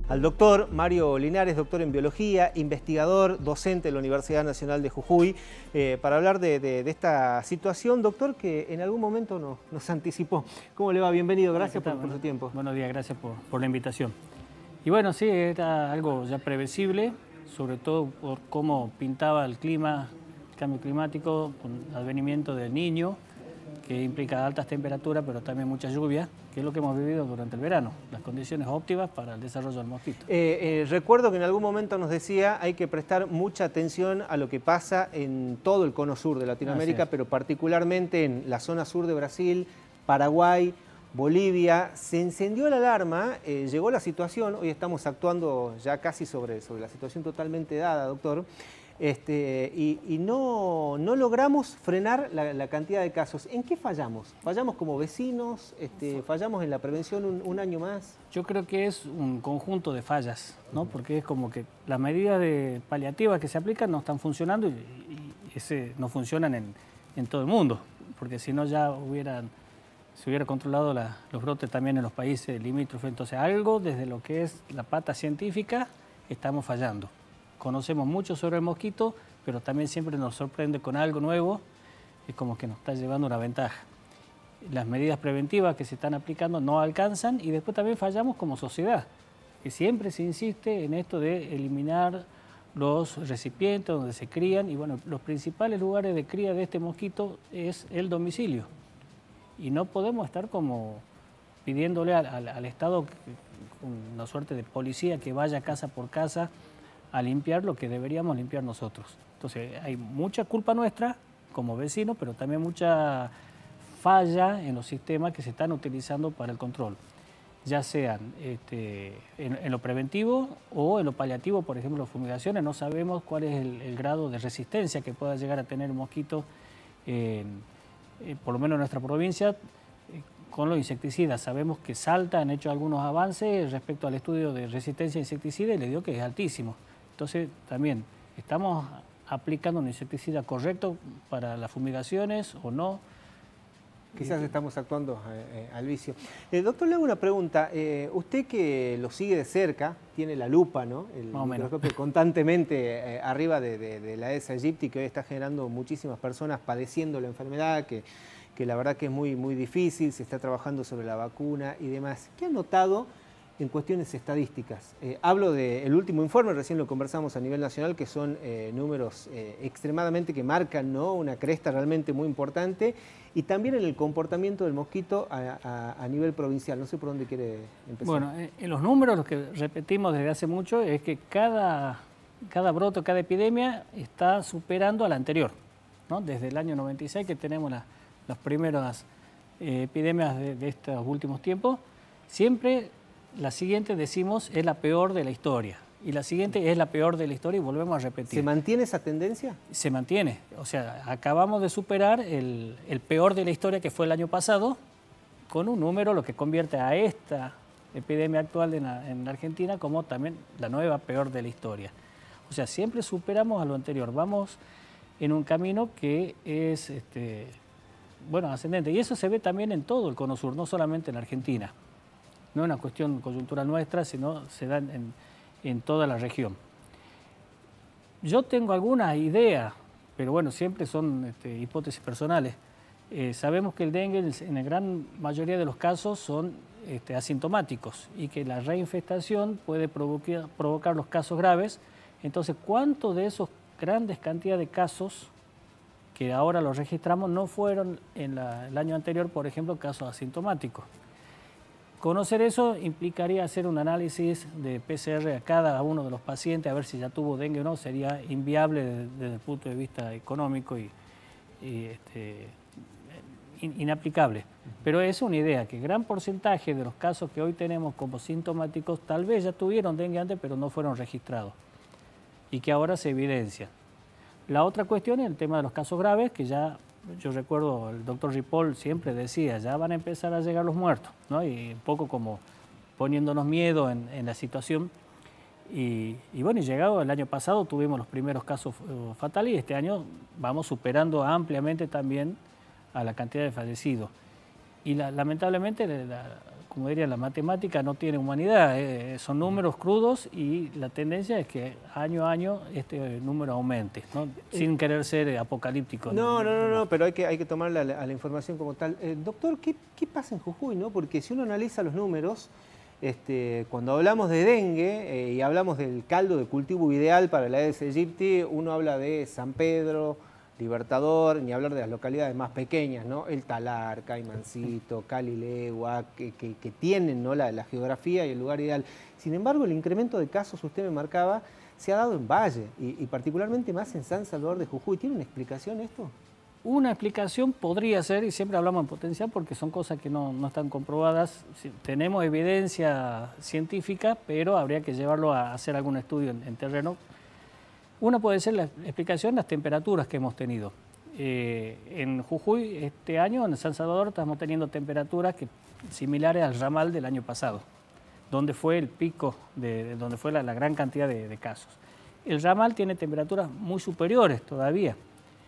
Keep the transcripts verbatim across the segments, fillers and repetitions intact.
Al doctor Mario Linares, doctor en biología, investigador, docente de la Universidad Nacional de Jujuy, eh, para hablar de, de, de esta situación, doctor, que en algún momento nos, nos anticipó. ¿Cómo le va? Bienvenido, gracias por, por su tiempo. Buenos días, gracias por, por la invitación. Y bueno, sí, era algo ya previsible, sobre todo por cómo pintaba el clima, el cambio climático, con el advenimiento del Niño, que implica altas temperaturas, pero también mucha lluvia, que es lo que hemos vivido durante el verano, las condiciones óptimas para el desarrollo del mosquito. Eh, eh, recuerdo que en algún momento nos decía hay que prestar mucha atención a lo que pasa en todo el cono sur de Latinoamérica, pero particularmente en la zona sur de Brasil, Paraguay, Bolivia. Se encendió la alarma, eh, llegó la situación, hoy estamos actuando ya casi sobre, sobre la situación totalmente dada, doctor, Este, y, y no, no logramos frenar la, la cantidad de casos. ¿En qué fallamos? ¿Fallamos como vecinos? Este, ¿Fallamos en la prevención un, un año más? Yo creo que es un conjunto de fallas, ¿no? Porque es como que las medidas de paliativas que se aplican no están funcionando y, y ese, no funcionan en, en todo el mundo, porque si no ya hubieran, se hubiera controlado la, los brotes también en los países limítrofes. Entonces algo desde lo que es la pata científica estamos fallando. Conocemos mucho sobre el mosquito, pero también siempre nos sorprende con algo nuevo, es como que nos está llevando una ventaja. Las medidas preventivas que se están aplicando no alcanzan y después también fallamos como sociedad, que siempre se insiste en esto de eliminar los recipientes donde se crían y bueno, los principales lugares de cría de este mosquito es el domicilio y no podemos estar como pidiéndole al, al, al Estado una suerte de policía que vaya casa por casa a limpiar lo que deberíamos limpiar nosotros. Entonces hay mucha culpa nuestra como vecinos, pero también mucha falla en los sistemas que se están utilizando para el control, ya sean este, en, en lo preventivo o en lo paliativo, por ejemplo, fumigaciones. No sabemos cuál es el, el grado de resistencia que pueda llegar a tener un mosquito, eh, eh, por lo menos en nuestra provincia, eh, con los insecticidas. Sabemos que Salta han hecho algunos avances respecto al estudio de resistencia a insecticida y le dio que es altísimo. Entonces, también, ¿estamos aplicando un insecticida correcto para las fumigaciones o no? Quizás estamos actuando eh, al vicio. Eh, doctor, le hago una pregunta. Eh, usted que lo sigue de cerca, tiene la lupa, ¿no? El microscopio constantemente eh, arriba de, de, de la Aedes aegypti, que hoy está generando muchísimas personas padeciendo la enfermedad, que, que la verdad que es muy, muy difícil, se está trabajando sobre la vacuna y demás. ¿Qué ha notado en cuestiones estadísticas? Eh, hablo del último informe, recién lo conversamos a nivel nacional, que son eh, números eh, extremadamente que marcan, ¿no?, una cresta realmente muy importante, y también en el comportamiento del mosquito a, a, a nivel provincial. No sé por dónde quiere empezar. Bueno, en los números, los que repetimos desde hace mucho, es que cada, cada brote, cada epidemia está superando a la anterior, ¿no? Desde el año noventa y seis que tenemos la, las primeras eh, epidemias de, de estos últimos tiempos, siempre la siguiente, decimos, es la peor de la historia. Y la siguiente es la peor de la historia y volvemos a repetir. ¿Se mantiene esa tendencia? Se mantiene. O sea, acabamos de superar el, el peor de la historia que fue el año pasado con un número, lo que convierte a esta epidemia actual en, la, en la Argentina como también la nueva peor de la historia. O sea, siempre superamos a lo anterior. Vamos en un camino que es, este, bueno, ascendente. Y eso se ve también en todo el cono sur, no solamente en Argentina. No es una cuestión coyuntural nuestra, sino se da en, en toda la región. Yo tengo alguna idea, pero bueno, siempre son este, hipótesis personales. Eh, sabemos que el dengue en la gran mayoría de los casos son este, asintomáticos y que la reinfestación puede provocar, provocar los casos graves. Entonces, ¿cuántos de esos grandes cantidades de casos que ahora los registramos no fueron en la, el año anterior, por ejemplo, casos asintomáticos? Conocer eso implicaría hacer un análisis de P C R a cada uno de los pacientes, a ver si ya tuvo dengue o no. Sería inviable desde, desde el punto de vista económico y, y este, in, inaplicable. Pero es una idea, que gran porcentaje de los casos que hoy tenemos como sintomáticos tal vez ya tuvieron dengue antes, pero no fueron registrados y que ahora se evidencia. La otra cuestión es el tema de los casos graves, que ya... Yo recuerdo, el doctor Ripoll siempre decía, ya van a empezar a llegar los muertos, ¿no? Y un poco como poniéndonos miedo en, en la situación. Y, y bueno, y llegado el año pasado tuvimos los primeros casos uh, fatales y este año vamos superando ampliamente también a la cantidad de fallecidos. Y la, lamentablemente, la, como diría, la matemática no tiene humanidad, eh, son números crudos y la tendencia es que año a año este número aumente, ¿no? Sin querer ser apocalíptico. No, no, no, no, pero hay que, hay que tomar la, a la información como tal. Eh, doctor, ¿qué, ¿qué pasa en Jujuy, no? Porque si uno analiza los números, este, cuando hablamos de dengue eh, y hablamos del caldo de cultivo ideal para la Aedes aegypti, uno habla de San Pedro, Libertador, ni hablar de las localidades más pequeñas, ¿no? El Talar, Caimancito, Calilegua, que, que, que tienen, ¿no? la, la geografía y el lugar ideal. Sin embargo, el incremento de casos, usted me marcaba, se ha dado en Valle y, y particularmente más en San Salvador de Jujuy. ¿Tiene una explicación esto? Una explicación podría ser, y siempre hablamos en potencial porque son cosas que no, no están comprobadas. Tenemos evidencia científica, pero habría que llevarlo a hacer algún estudio en, en terreno. Una puede ser la explicación, las temperaturas que hemos tenido. Eh, en Jujuy este año, en San Salvador, estamos teniendo temperaturas que, similares al ramal del año pasado, donde fue el pico, de, de donde fue la, la gran cantidad de, de casos. El ramal tiene temperaturas muy superiores todavía.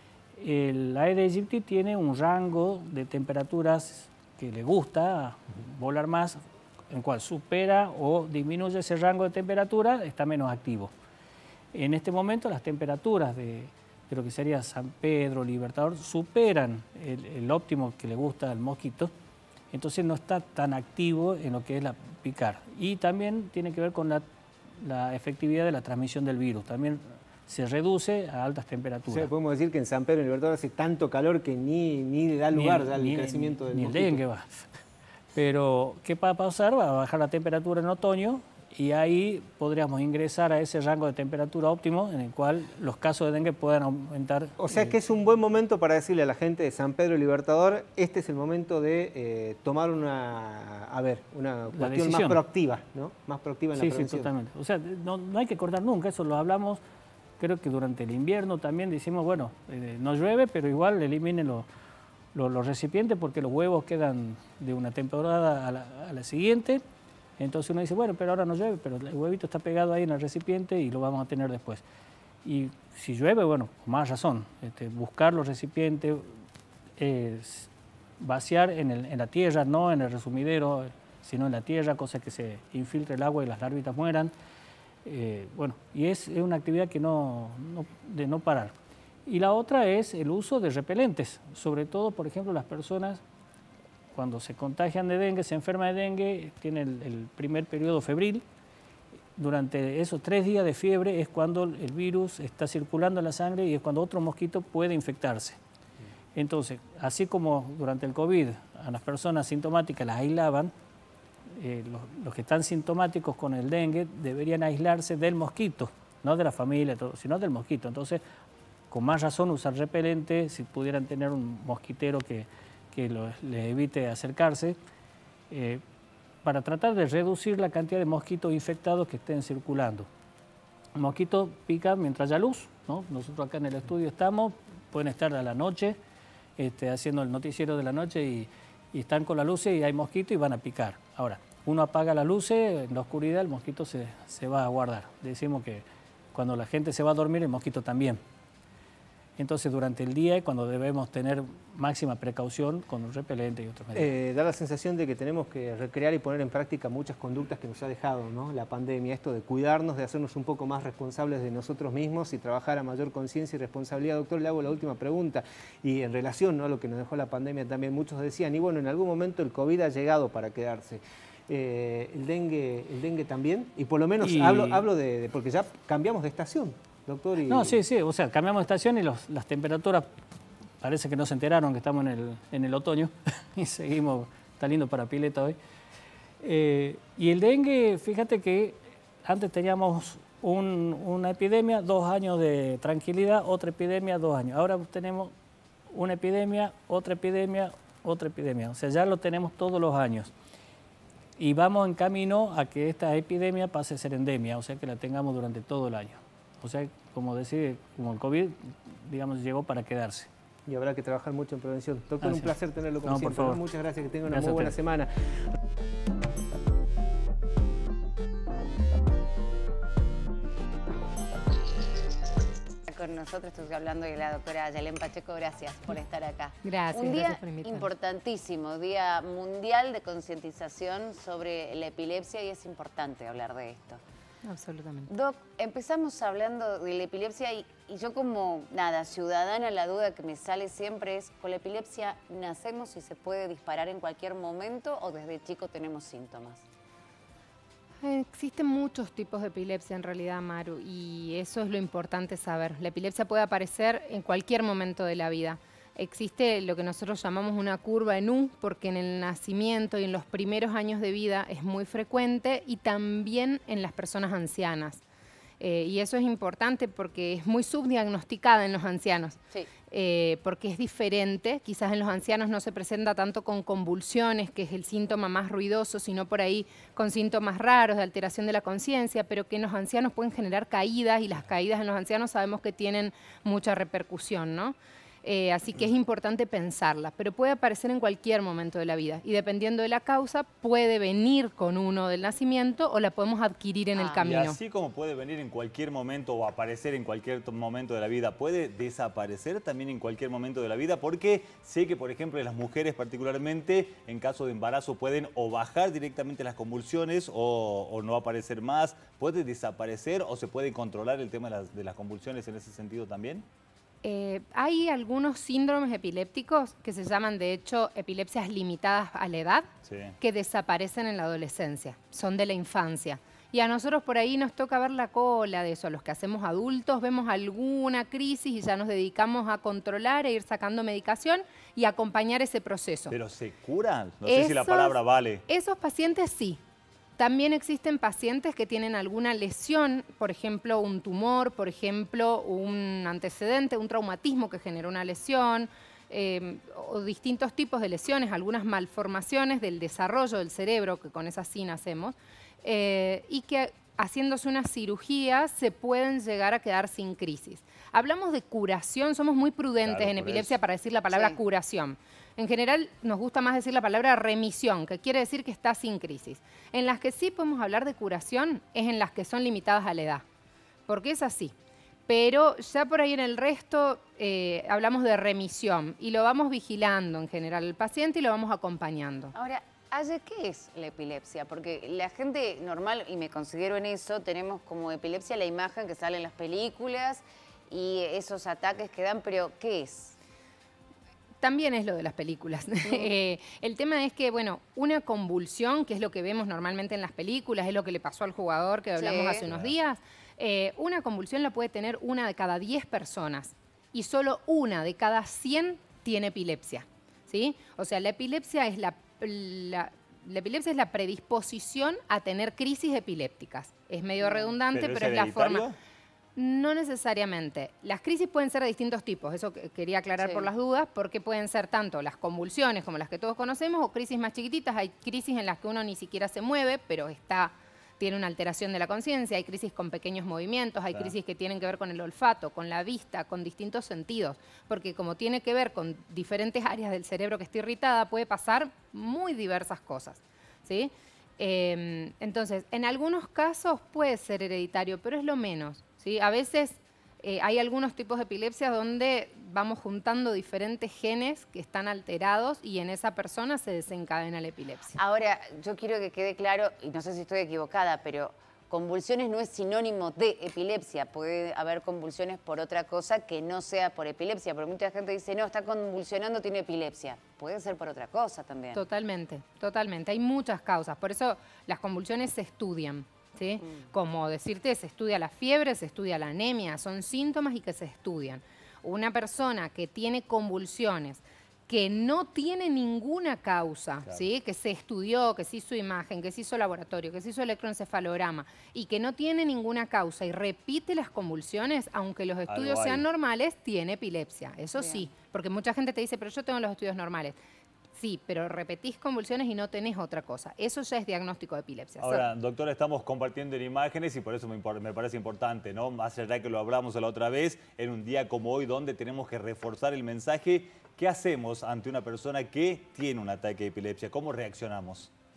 El Aedes aegypti tiene un rango de temperaturas que le gusta volar más, en cual supera o disminuye ese rango de temperatura, está menos activo. En este momento las temperaturas de, de lo que sería San Pedro, Libertador, superan el, el óptimo que le gusta al mosquito, entonces no está tan activo en lo que es la picar. Y también tiene que ver con la, la efectividad de la transmisión del virus, también se reduce a altas temperaturas. O sea, podemos decir que en San Pedro y Libertador hace tanto calor que ni, ni le da lugar ni, al ni, crecimiento del ni mosquito. Ni el dengue va. Pero, ¿qué va a pasar? Va a bajar la temperatura en otoño y ahí podríamos ingresar a ese rango de temperatura óptimo en el cual los casos de dengue puedan aumentar. O sea que es un buen momento para decirle a la gente de San Pedro y Libertador, este es el momento de eh, tomar una, a ver, una cuestión más proactiva, ¿no? Más proactiva en sí, la prevención. Sí, totalmente. O sea, no, no hay que cortar nunca, eso lo hablamos, creo que durante el invierno también decimos, bueno, eh, no llueve, pero igual eliminen los, los, los recipientes porque los huevos quedan de una temporada a la, a la siguiente. Entonces uno dice, bueno, pero ahora no llueve, pero el huevito está pegado ahí en el recipiente y lo vamos a tener después. Y si llueve, bueno, con más razón, este, buscar los recipientes, eh, vaciar en, el, en la tierra, no en el resumidero, sino en la tierra, cosa que se infiltre el agua y las larvitas mueran. Eh, bueno, y es, es una actividad que no, no, de no parar. Y la otra es el uso de repelentes, sobre todo, por ejemplo, las personas cuando se contagian de dengue, se enferma de dengue, tiene el, el primer periodo febril. Durante esos tres días de fiebre es cuando el virus está circulando en la sangre y es cuando otro mosquito puede infectarse. Entonces, así como durante el COVID a las personas sintomáticas las aislaban, eh, los, los que están sintomáticos con el dengue deberían aislarse del mosquito, no de la familia, todo, sino del mosquito. Entonces, con más razón usar repelente, si pudieran tener un mosquitero que que lo, les evite acercarse, eh, para tratar de reducir la cantidad de mosquitos infectados que estén circulando. El mosquito pica mientras haya luz, ¿no? Nosotros acá en el estudio estamos, pueden estar a la noche, este, haciendo el noticiero de la noche y, y están con la luz y hay mosquitos y van a picar. Ahora, uno apaga las luces, en la oscuridad el mosquito se, se va a guardar. Decimos que cuando la gente se va a dormir, el mosquito también. Entonces, durante el día es cuando debemos tener máxima precaución con el repelente y otros medios. Eh, da la sensación de que tenemos que recrear y poner en práctica muchas conductas que nos ha dejado, ¿no? La pandemia, esto de cuidarnos, de hacernos un poco más responsables de nosotros mismos y trabajar a mayor conciencia y responsabilidad. Doctor, le hago la última pregunta y en relación, ¿no?, a lo que nos dejó la pandemia también, muchos decían, y bueno, en algún momento el COVID ha llegado para quedarse. Eh, el dengue, el dengue también, y por lo menos y... hablo, hablo de, de, porque ya cambiamos de estación. Doctor, y... No, sí, sí, o sea, cambiamos de estación y los, las temperaturas, parece que no se enteraron que estamos en el, en el otoño y seguimos, está lindo para pileta hoy. Eh, y el dengue, fíjate que antes teníamos un, una epidemia, dos años de tranquilidad, otra epidemia, dos años. Ahora tenemos una epidemia, otra epidemia, otra epidemia. O sea, ya lo tenemos todos los años. Y vamos en camino a que esta epidemia pase a ser endemia, o sea, que la tengamos durante todo el año. O sea, como decir, como el COVID, digamos, llegó para quedarse. Y habrá que trabajar mucho en prevención. Doctor, gracias. Un placer tenerlo como no, siempre. Por favor. Muchas gracias, que tenga una gracias muy buena semana. Con nosotros. Estoy hablando de la doctora Yelén Pacheco. Gracias por estar acá. Gracias, Un día gracias por invitarme. importantísimo, Día Mundial de Concientización sobre la Epilepsia, y es importante hablar de esto. Absolutamente. Doc, empezamos hablando de la epilepsia y, y yo como, nada, ciudadana, la duda que me sale siempre es, ¿con la epilepsia nacemos y se puede disparar en cualquier momento o desde chico tenemos síntomas? Existen muchos tipos de epilepsia en realidad, Maru, y eso es lo importante saber. La epilepsia puede aparecer en cualquier momento de la vida. Existe lo que nosotros llamamos una curva en U, porque en el nacimiento y en los primeros años de vida es muy frecuente, y también en las personas ancianas. Eh, y eso es importante porque es muy subdiagnosticada en los ancianos. Sí. Eh, porque es diferente, quizás en los ancianos no se presenta tanto con convulsiones, que es el síntoma más ruidoso, sino por ahí con síntomas raros de alteración de la conciencia, pero que en los ancianos pueden generar caídas, y las caídas en los ancianos sabemos que tienen mucha repercusión, ¿no? Eh, así que es importante pensarla, pero puede aparecer en cualquier momento de la vida y dependiendo de la causa puede venir con uno del nacimiento o la podemos adquirir en Ah, el camino. Y así como puede venir en cualquier momento o aparecer en cualquier momento de la vida, ¿puede desaparecer también en cualquier momento de la vida? Porque sé que, por ejemplo, en las mujeres particularmente, en caso de embarazo pueden o bajar directamente las convulsiones o, o no aparecer más. ¿Puede desaparecer o se puede controlar el tema de las, de las convulsiones en ese sentido también? Eh, hay algunos síndromes epilépticos que se llaman, de hecho, epilepsias limitadas a la edad, Sí. que desaparecen en la adolescencia, son de la infancia. Y a nosotros por ahí nos toca ver la cola de eso. A los que hacemos adultos vemos alguna crisis y ya nos dedicamos a controlar e ir sacando medicación y acompañar ese proceso. ¿Pero se curan? No sé si la palabra vale. Esos pacientes sí. También existen pacientes que tienen alguna lesión, por ejemplo, un tumor, por ejemplo, un antecedente, un traumatismo que generó una lesión, eh, o distintos tipos de lesiones, algunas malformaciones del desarrollo del cerebro, que con esas sí nacemos, eh, y que haciéndose una cirugía se pueden llegar a quedar sin crisis. Hablamos de curación, somos muy prudentes Claro, en por epilepsia eso. para decir la palabra Sí. curación. En general nos gusta más decir la palabra remisión, que quiere decir que está sin crisis. En las que sí podemos hablar de curación es en las que son limitadas a la edad, porque es así. Pero ya por ahí en el resto eh, hablamos de remisión y lo vamos vigilando en general el paciente y lo vamos acompañando. Ahora, Aye, ¿qué es la epilepsia? Porque la gente normal, y me considero en eso, tenemos como epilepsia la imagen que sale en las películas y esos ataques que dan, pero ¿qué es? También es lo de las películas. eh, el tema es que, bueno, una convulsión, que es lo que vemos normalmente en las películas, es lo que le pasó al jugador que hablamos Sí. hace unos días, eh, una convulsión la puede tener una de cada diez personas y solo una de cada cien tiene epilepsia, ¿sí? O sea, la epilepsia es la, la, la epilepsia es la predisposición a tener crisis epilépticas. Es medio redundante, ¿Pero pero, es es la hereditario? forma... No necesariamente. Las crisis pueden ser de distintos tipos, eso que- quería aclarar Sí. por las dudas, porque pueden ser tanto las convulsiones como las que todos conocemos o crisis más chiquititas. Hay crisis en las que uno ni siquiera se mueve, pero está, tiene una alteración de la conciencia, hay crisis con pequeños movimientos, hay Claro. crisis que tienen que ver con el olfato, con la vista, con distintos sentidos, porque como tiene que ver con diferentes áreas del cerebro que está irritada, puede pasar muy diversas cosas, ¿sí? Eh, entonces, en algunos casos puede ser hereditario, pero es lo menos, ¿sí? A veces eh, hay algunos tipos de epilepsia donde vamos juntando diferentes genes que están alterados y en esa persona se desencadena la epilepsia. Ahora, yo quiero que quede claro, y no sé si estoy equivocada, pero convulsiones no es sinónimo de epilepsia. Puede haber convulsiones por otra cosa que no sea por epilepsia, porque mucha gente dice, no, está convulsionando, tiene epilepsia. Puede ser por otra cosa también. Totalmente, totalmente. Hay muchas causas, por eso las convulsiones se estudian, ¿sí? Mm. Como decirte, se estudia la fiebre, se estudia la anemia, son síntomas y que se estudian. Una persona que tiene convulsiones, que no tiene ninguna causa, Claro. ¿sí? Que se estudió, que se hizo imagen, que se hizo laboratorio, que se hizo electroencefalograma y que no tiene ninguna causa y repite las convulsiones, aunque los estudios Algo hay. sean normales, tiene epilepsia. Eso Bien. sí, porque mucha gente te dice, pero yo tengo los estudios normales. Sí, pero repetís convulsiones y no tenés otra cosa. Eso ya es diagnóstico de epilepsia. Ahora, doctora, estamos compartiendo en imágenes y por eso me, impor- me parece importante, ¿no? Más allá que lo hablamos la otra vez, en un día como hoy donde tenemos que reforzar el mensaje, ¿qué hacemos ante una persona que tiene un ataque de epilepsia? ¿Cómo reaccionamos?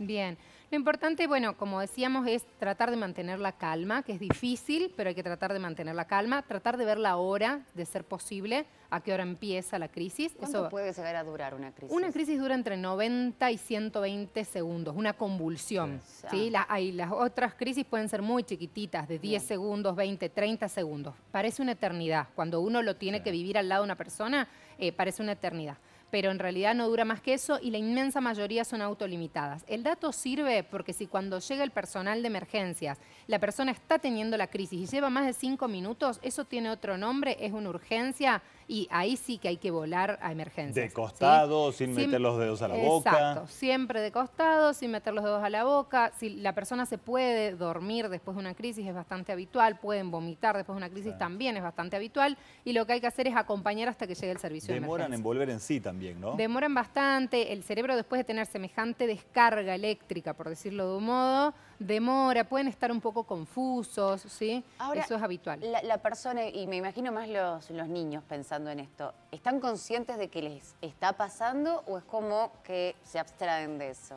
Bien. Lo importante, bueno, como decíamos, es tratar de mantener la calma, que es difícil, pero hay que tratar de mantener la calma, tratar de ver la hora, de ser posible, a qué hora empieza la crisis. ¿Cuánto Eso, puede llegar a durar una crisis? Una crisis dura entre noventa y ciento veinte segundos, una convulsión. Sí. ¿Sí? La, hay, las otras crisis pueden ser muy chiquititas, de diez Bien. segundos, veinte, treinta segundos. Parece una eternidad. Cuando uno lo tiene Sí. que vivir al lado de una persona, eh, parece una eternidad. Pero en realidad no dura más que eso y la inmensa mayoría son autolimitadas. El dato sirve porque si cuando llega el personal de emergencias, la persona está teniendo la crisis y lleva más de cinco minutos, eso tiene otro nombre, es una urgencia y ahí sí que hay que volar a emergencias. De costado, ¿sí? sin Siem- meter los dedos a la boca. Exacto, siempre de costado, sin meter los dedos a la boca. Si la persona se puede dormir después de una crisis es bastante habitual, pueden vomitar después de una crisis Sí. también es bastante habitual y lo que hay que hacer es acompañar hasta que llegue el servicio Demoran de en emergencia. volver en sí también, ¿no? Demoran bastante, el cerebro después de tener semejante descarga eléctrica, por decirlo de un modo, demora, pueden estar un poco confusos, ¿sí? Ahora, Eso es habitual. La, la persona, y me imagino más los, los niños pensando en esto, ¿están conscientes de que les está pasando o es como que se abstraen de eso?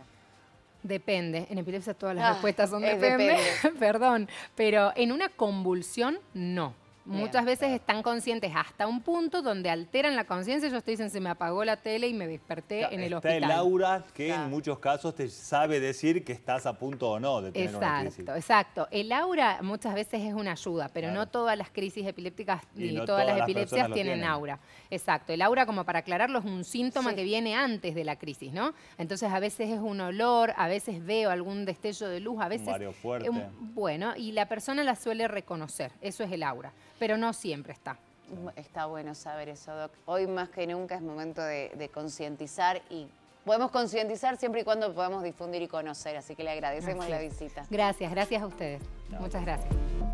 Depende, en epilepsia todas las Ah, respuestas son es depende, depende. perdón, pero en una convulsión no. Bien, Muchas veces están conscientes hasta un punto donde alteran la conciencia. Ellos te dicen, se me apagó la tele y me desperté Claro, en el está hospital. el aura que Claro. en muchos casos te sabe decir que estás a punto o no de tener una crisis. Exacto, exacto. El aura muchas veces es una ayuda, pero Claro. no todas las crisis epilépticas Y ni no todas, todas las las epilepsias personas lo tienen tienen. aura. Exacto. El aura, como para aclararlo, es un síntoma Sí. que viene antes de la crisis, ¿no? Entonces a veces es un olor, a veces veo algún destello de luz, a veces... mareo fuerte. eh, un- bueno, y la persona la suele reconocer, eso es el aura, pero no siempre está. Está bueno saber eso, Doc. Hoy más que nunca es momento de, de concientizar y podemos concientizar siempre y cuando podamos difundir y conocer, así que le agradecemos Así la es. visita. Gracias, gracias a ustedes. Muchas gracias.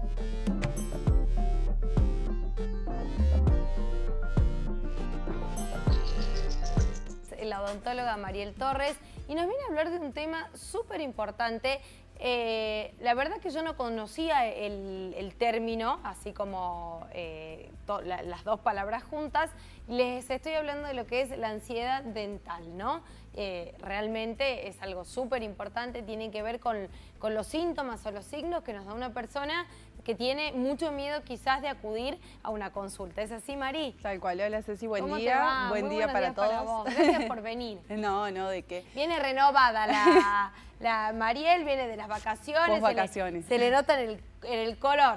La odontóloga Mariel Torres, y nos viene a hablar de un tema súper importante. Eh, la verdad que yo no conocía el, el término, así como eh, to, la, las dos palabras juntas. Les estoy hablando de lo que es la ansiedad dental, ¿no? Eh, realmente es algo súper importante, tiene que ver con, con los síntomas o los signos que nos da una persona que tiene mucho miedo quizás de acudir a una consulta. ¿Es así, Mari? Tal cual. Hola, Ceci, buen ¿Cómo te día. va? Buen Muy día buenos para días todos. para vos. Gracias por venir. No, no, de qué. Viene renovada la, la Mariel, viene de las vacaciones. Post se le- vacaciones. Se le, nota en el, en el color.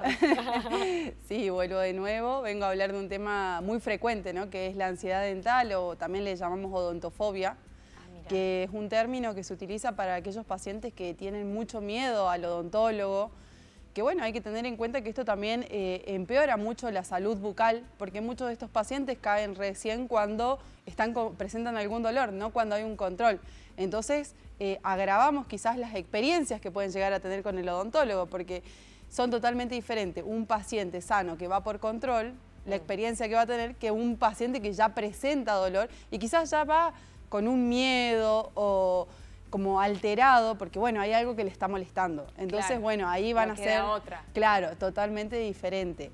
Sí, vuelvo de nuevo. Vengo a hablar de un tema muy frecuente, ¿no? Que es la ansiedad dental o también le llamamos odontofobia, que es un término que se utiliza para aquellos pacientes que tienen mucho miedo al odontólogo, que bueno, hay que tener en cuenta que esto también eh, empeora mucho la salud bucal, porque muchos de estos pacientes caen recién cuando están con, presentan algún dolor, no cuando hay un control. Entonces, eh, agravamos quizás las experiencias que pueden llegar a tener con el odontólogo, porque son totalmente diferentes. Un paciente sano que va por control, la experiencia que va a tener, que un paciente que ya presenta dolor y quizás ya va con un miedo o como alterado, porque bueno, hay algo que le está molestando. Entonces, Claro, bueno, ahí van no a queda ser, otra. claro, totalmente diferente.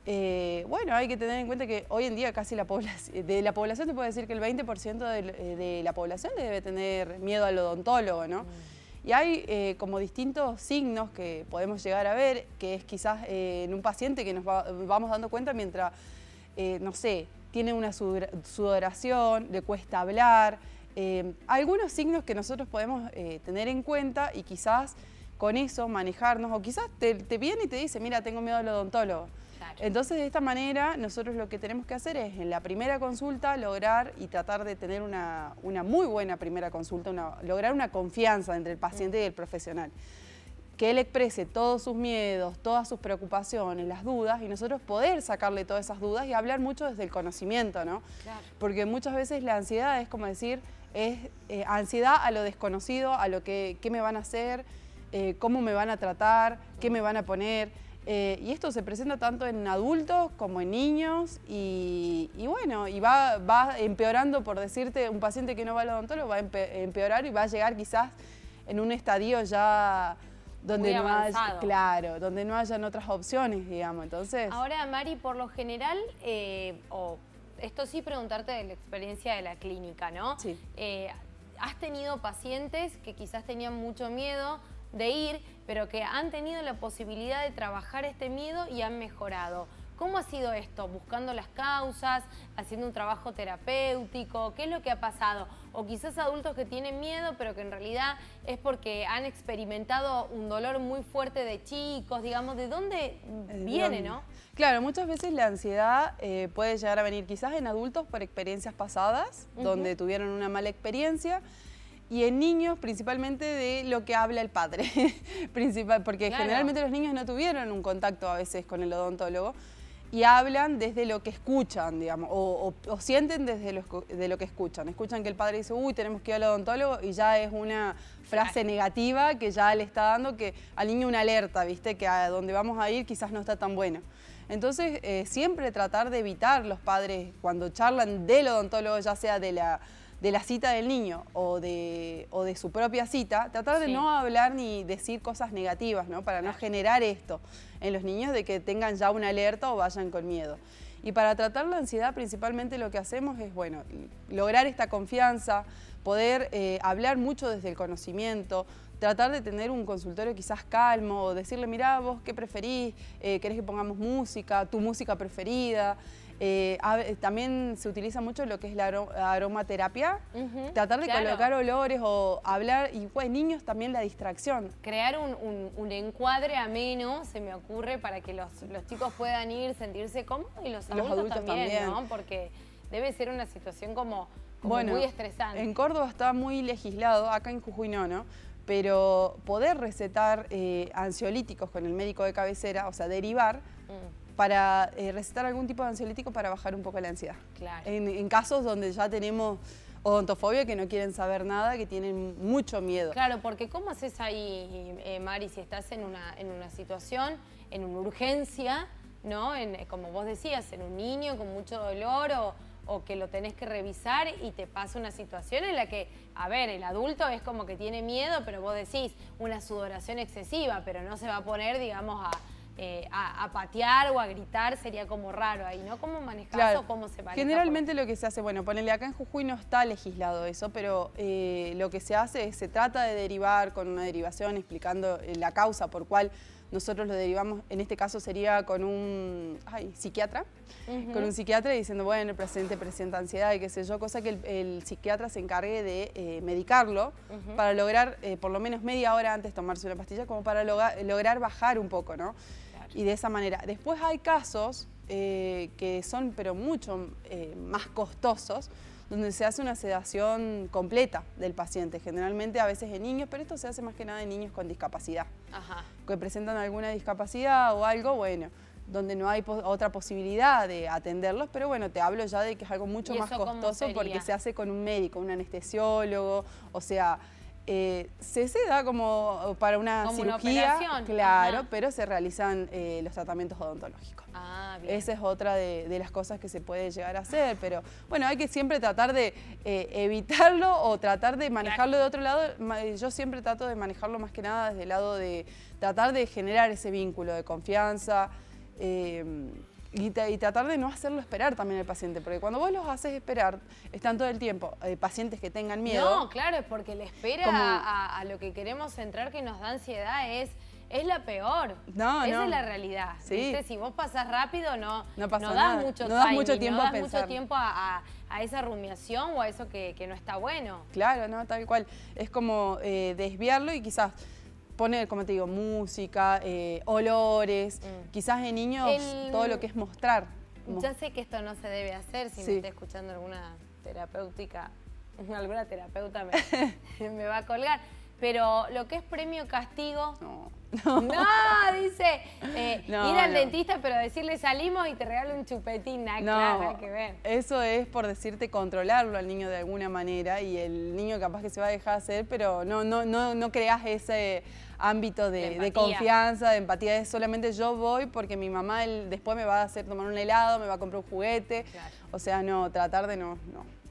Eh, bueno, hay que tener en cuenta que hoy en día casi la población, de la población te puedo decir que el veinte por ciento de, de la población debe tener miedo al odontólogo, ¿no? Mm. Y hay eh, como distintos signos que podemos llegar a ver, que es quizás eh, en un paciente que nos va, vamos dando cuenta mientras, eh, no sé, tiene una sudoración, le cuesta hablar. Eh, algunos signos que nosotros podemos eh, tener en cuenta y quizás con eso manejarnos, o quizás te, te viene y te dice, mira, tengo miedo al odontólogo. Claro. Entonces, de esta manera, nosotros lo que tenemos que hacer es, en la primera consulta, lograr y tratar de tener una, una muy buena primera consulta, una, lograr una confianza entre el paciente y el profesional. Que él exprese todos sus miedos, todas sus preocupaciones, las dudas, y nosotros poder sacarle todas esas dudas y hablar mucho desde el conocimiento, ¿no? Claro. Porque muchas veces la ansiedad es como decir, es eh, ansiedad a lo desconocido, a lo que qué me van a hacer, eh, cómo me van a tratar, qué me van a poner. Eh, y esto se presenta tanto en adultos como en niños y, y bueno, y va, va empeorando, por decirte, un paciente que no va al odontólogo va a empe empeorar y va a llegar quizás en un estadio ya donde Muy no avanzado. haya, claro, donde no hayan otras opciones, digamos. Entonces, Ahora, Mari, por lo general, eh, o esto sí preguntarte de la experiencia de la clínica, ¿no? Sí. Eh, has tenido pacientes que quizás tenían mucho miedo de ir, pero que han tenido la posibilidad de trabajar este miedo y han mejorado. ¿Cómo ha sido esto? ¿Buscando las causas? ¿Haciendo un trabajo terapéutico? ¿Qué es lo que ha pasado? O quizás adultos que tienen miedo, pero que en realidad es porque han experimentado un dolor muy fuerte de chicos, digamos, ¿de dónde viene, no? Claro, muchas veces la ansiedad eh, puede llegar a venir quizás en adultos por experiencias pasadas, uh-huh. donde tuvieron una mala experiencia, y en niños principalmente de lo que habla el padre, Principal, porque claro. generalmente los niños no tuvieron un contacto a veces con el odontólogo, y hablan desde lo que escuchan, digamos, o, o, o sienten desde lo, de lo que escuchan. Escuchan que el padre dice, uy, tenemos que ir al odontólogo, y ya es una frase claro. negativa que ya le está dando que al niño una alerta, ¿viste? Que a donde vamos a ir quizás no está tan bueno. Entonces, eh, siempre tratar de evitar los padres, cuando charlan del odontólogo, ya sea de la, de la cita del niño o de, o de su propia cita, tratar de sí. no hablar ni decir cosas negativas, ¿no? Para no generar esto en los niños de que tengan ya una alerta o vayan con miedo. Y para tratar la ansiedad, principalmente lo que hacemos es, bueno, lograr esta confianza, poder eh, hablar mucho desde el conocimiento, tratar de tener un consultorio quizás calmo, o decirle, mirá, vos qué preferís, eh, querés que pongamos música, tu música preferida. Eh, también se utiliza mucho lo que es la aromaterapia, uh-huh, tratar de claro. colocar olores o hablar, y pues niños también la distracción. Crear un, un, un encuadre ameno, se me ocurre, para que los, los chicos puedan ir, sentirse cómodos, y los adultos, los adultos también, también, ¿no? Porque debe ser una situación como, como bueno, muy estresante. En Córdoba está muy legislado, acá en Jujuy no, ¿no? Pero poder recetar eh, ansiolíticos con el médico de cabecera, o sea, derivar, mm. para eh, recetar algún tipo de ansiolítico para bajar un poco la ansiedad. Claro. En, en casos donde ya tenemos odontofobia, que no quieren saber nada, que tienen mucho miedo. Claro, porque ¿cómo haces ahí, eh, Mari, si estás en una, en una situación, en una urgencia, ¿no? En, como vos decías, en un niño con mucho dolor o... o que lo tenés que revisar y te pasa una situación en la que, a ver, el adulto es como que tiene miedo, pero vos decís una sudoración excesiva, pero no se va a poner, digamos, a, eh, a, a patear o a gritar, sería como raro ahí, ¿no? ¿Cómo manejás claro. o cómo se maneja? Generalmente lo que se hace, bueno, ponele acá en Jujuy no está legislado eso, pero eh, lo que se hace es, se trata de derivar con una derivación explicando la causa por cual nosotros lo derivamos, en este caso sería con un ay, psiquiatra, uh-huh. con un psiquiatra diciendo, bueno, el paciente presenta ansiedad y qué sé yo, cosa que el, el psiquiatra se encargue de eh, medicarlo uh-huh. para lograr, eh, por lo menos media hora antes tomarse una pastilla, como para loga, lograr bajar un poco, ¿no? Claro. Y de esa manera. Después hay casos eh, que son, pero mucho eh, más costosos, donde se hace una sedación completa del paciente, generalmente a veces en niños, pero esto se hace más que nada en niños con discapacidad, Ajá. que presentan alguna discapacidad o algo, bueno, donde no hay po otra posibilidad de atenderlos, pero bueno, te hablo ya de que es algo mucho más costoso porque se hace con un médico, un anestesiólogo, o sea, eh, se seda como para una como cirugía, una claro, Ajá. pero se realizan eh, los tratamientos odontológicos. Ah, bien. Esa es otra de, de las cosas que se puede llegar a hacer, pero bueno, hay que siempre tratar de eh, evitarlo o tratar de manejarlo de otro lado. Yo siempre trato de manejarlo más que nada desde el lado de tratar de generar ese vínculo de confianza eh, y, y tratar de no hacerlo esperar también al paciente, porque cuando vos los haces esperar, están todo el tiempo eh, pacientes que tengan miedo. No, claro, es porque la espera como, a, a lo que queremos centrar que nos da ansiedad es... Es la peor. No, Esa no. es la realidad. Sí. ¿Viste? Si vos pasás rápido, no, no, pasa no das nada. mucho no das timing, mucho tiempo no das a pensar. mucho tiempo a, a, a esa rumiación o a eso que, que no está bueno. Claro, no, tal cual. Es como eh, desviarlo y quizás poner, como te digo, música, eh, olores. Mm. Quizás en niños El... todo lo que es mostrar. Ya sé que esto no se debe hacer. Si sí. me está escuchando alguna terapéutica, alguna terapeuta me, me va a colgar. Pero lo que es premio castigo... No. No, no dice eh, no, ir al no. dentista, pero decirle salimos y te regalo un chupetín, nada, no, claro, hay que ver. Eso es por decirte controlarlo al niño de alguna manera y el niño capaz que se va a dejar hacer, pero no, no, no, no creas ese ámbito de, de, de confianza, de empatía. Es solamente yo voy porque mi mamá él, después me va a hacer tomar un helado, me va a comprar un juguete. Claro. O sea, no, tratar de no, no.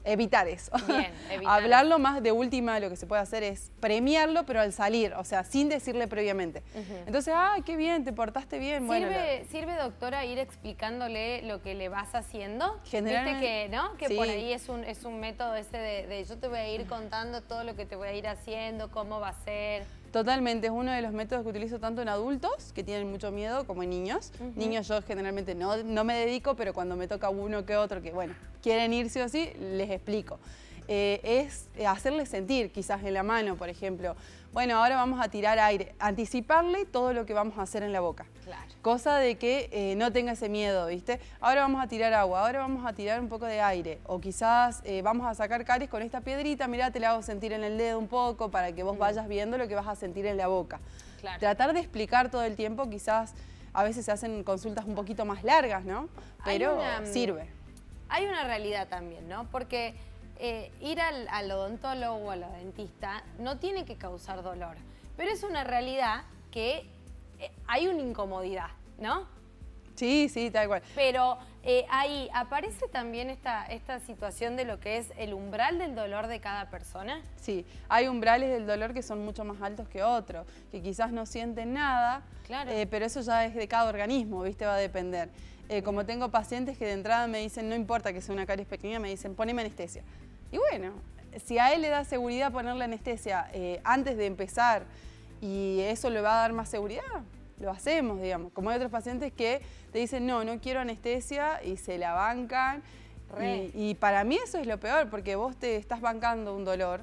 evitar eso. Bien, evitar. Hablarlo más de última, lo que se puede hacer es premiarlo, pero al salir, o sea, sin decirle previamente. Uh-huh. Entonces, ay, qué bien, te portaste bien. ¿Sirve, bueno, la... ¿Sirve, doctora, ir explicándole lo que le vas haciendo? Generalmente, ¿Viste que, ¿no? que sí. por ahí es un, es un método ese de, de yo te voy a ir contando todo lo que te voy a ir haciendo, cómo va a ser? Totalmente, es uno de los métodos que utilizo tanto en adultos, que tienen mucho miedo, como en niños. Uh-huh. Niños yo generalmente no, no me dedico, pero cuando me toca uno que otro, que bueno, quieren ir sí o sí, les explico. Eh, es hacerles sentir, quizás en la mano, por ejemplo, bueno, ahora vamos a tirar aire, anticiparle todo lo que vamos a hacer en la boca. Claro. Cosa de que eh, no tenga ese miedo, ¿viste? Ahora vamos a tirar agua, ahora vamos a tirar un poco de aire, o quizás eh, vamos a sacar caries con esta piedrita, mirá, te la hago sentir en el dedo un poco para que vos mm. vayas viendo lo que vas a sentir en la boca. Claro. Tratar de explicar todo el tiempo, quizás a veces se hacen consultas un poquito más largas, ¿no? Pero una, sirve. Hay una realidad también, ¿no? Porque eh, ir al, al odontólogo o a la dentista no tiene que causar dolor, pero es una realidad que eh, hay una incomodidad, ¿no? Sí, sí, tal cual. Pero eh, ahí aparece también esta, esta situación de lo que es el umbral del dolor de cada persona. Sí, hay umbrales del dolor que son mucho más altos que otros, que quizás no sienten nada, claro. eh, pero eso ya es de cada organismo, ¿viste? Va a depender. Eh, como tengo pacientes que de entrada me dicen, no importa que sea una caries pequeña, me dicen, poneme anestesia. Y bueno, si a él le da seguridad ponerle anestesia eh, antes de empezar y eso le va a dar más seguridad, lo hacemos, digamos. Como hay otros pacientes que te dicen, no, no quiero anestesia y se la bancan. Y, y para mí eso es lo peor, porque vos te estás bancando un dolor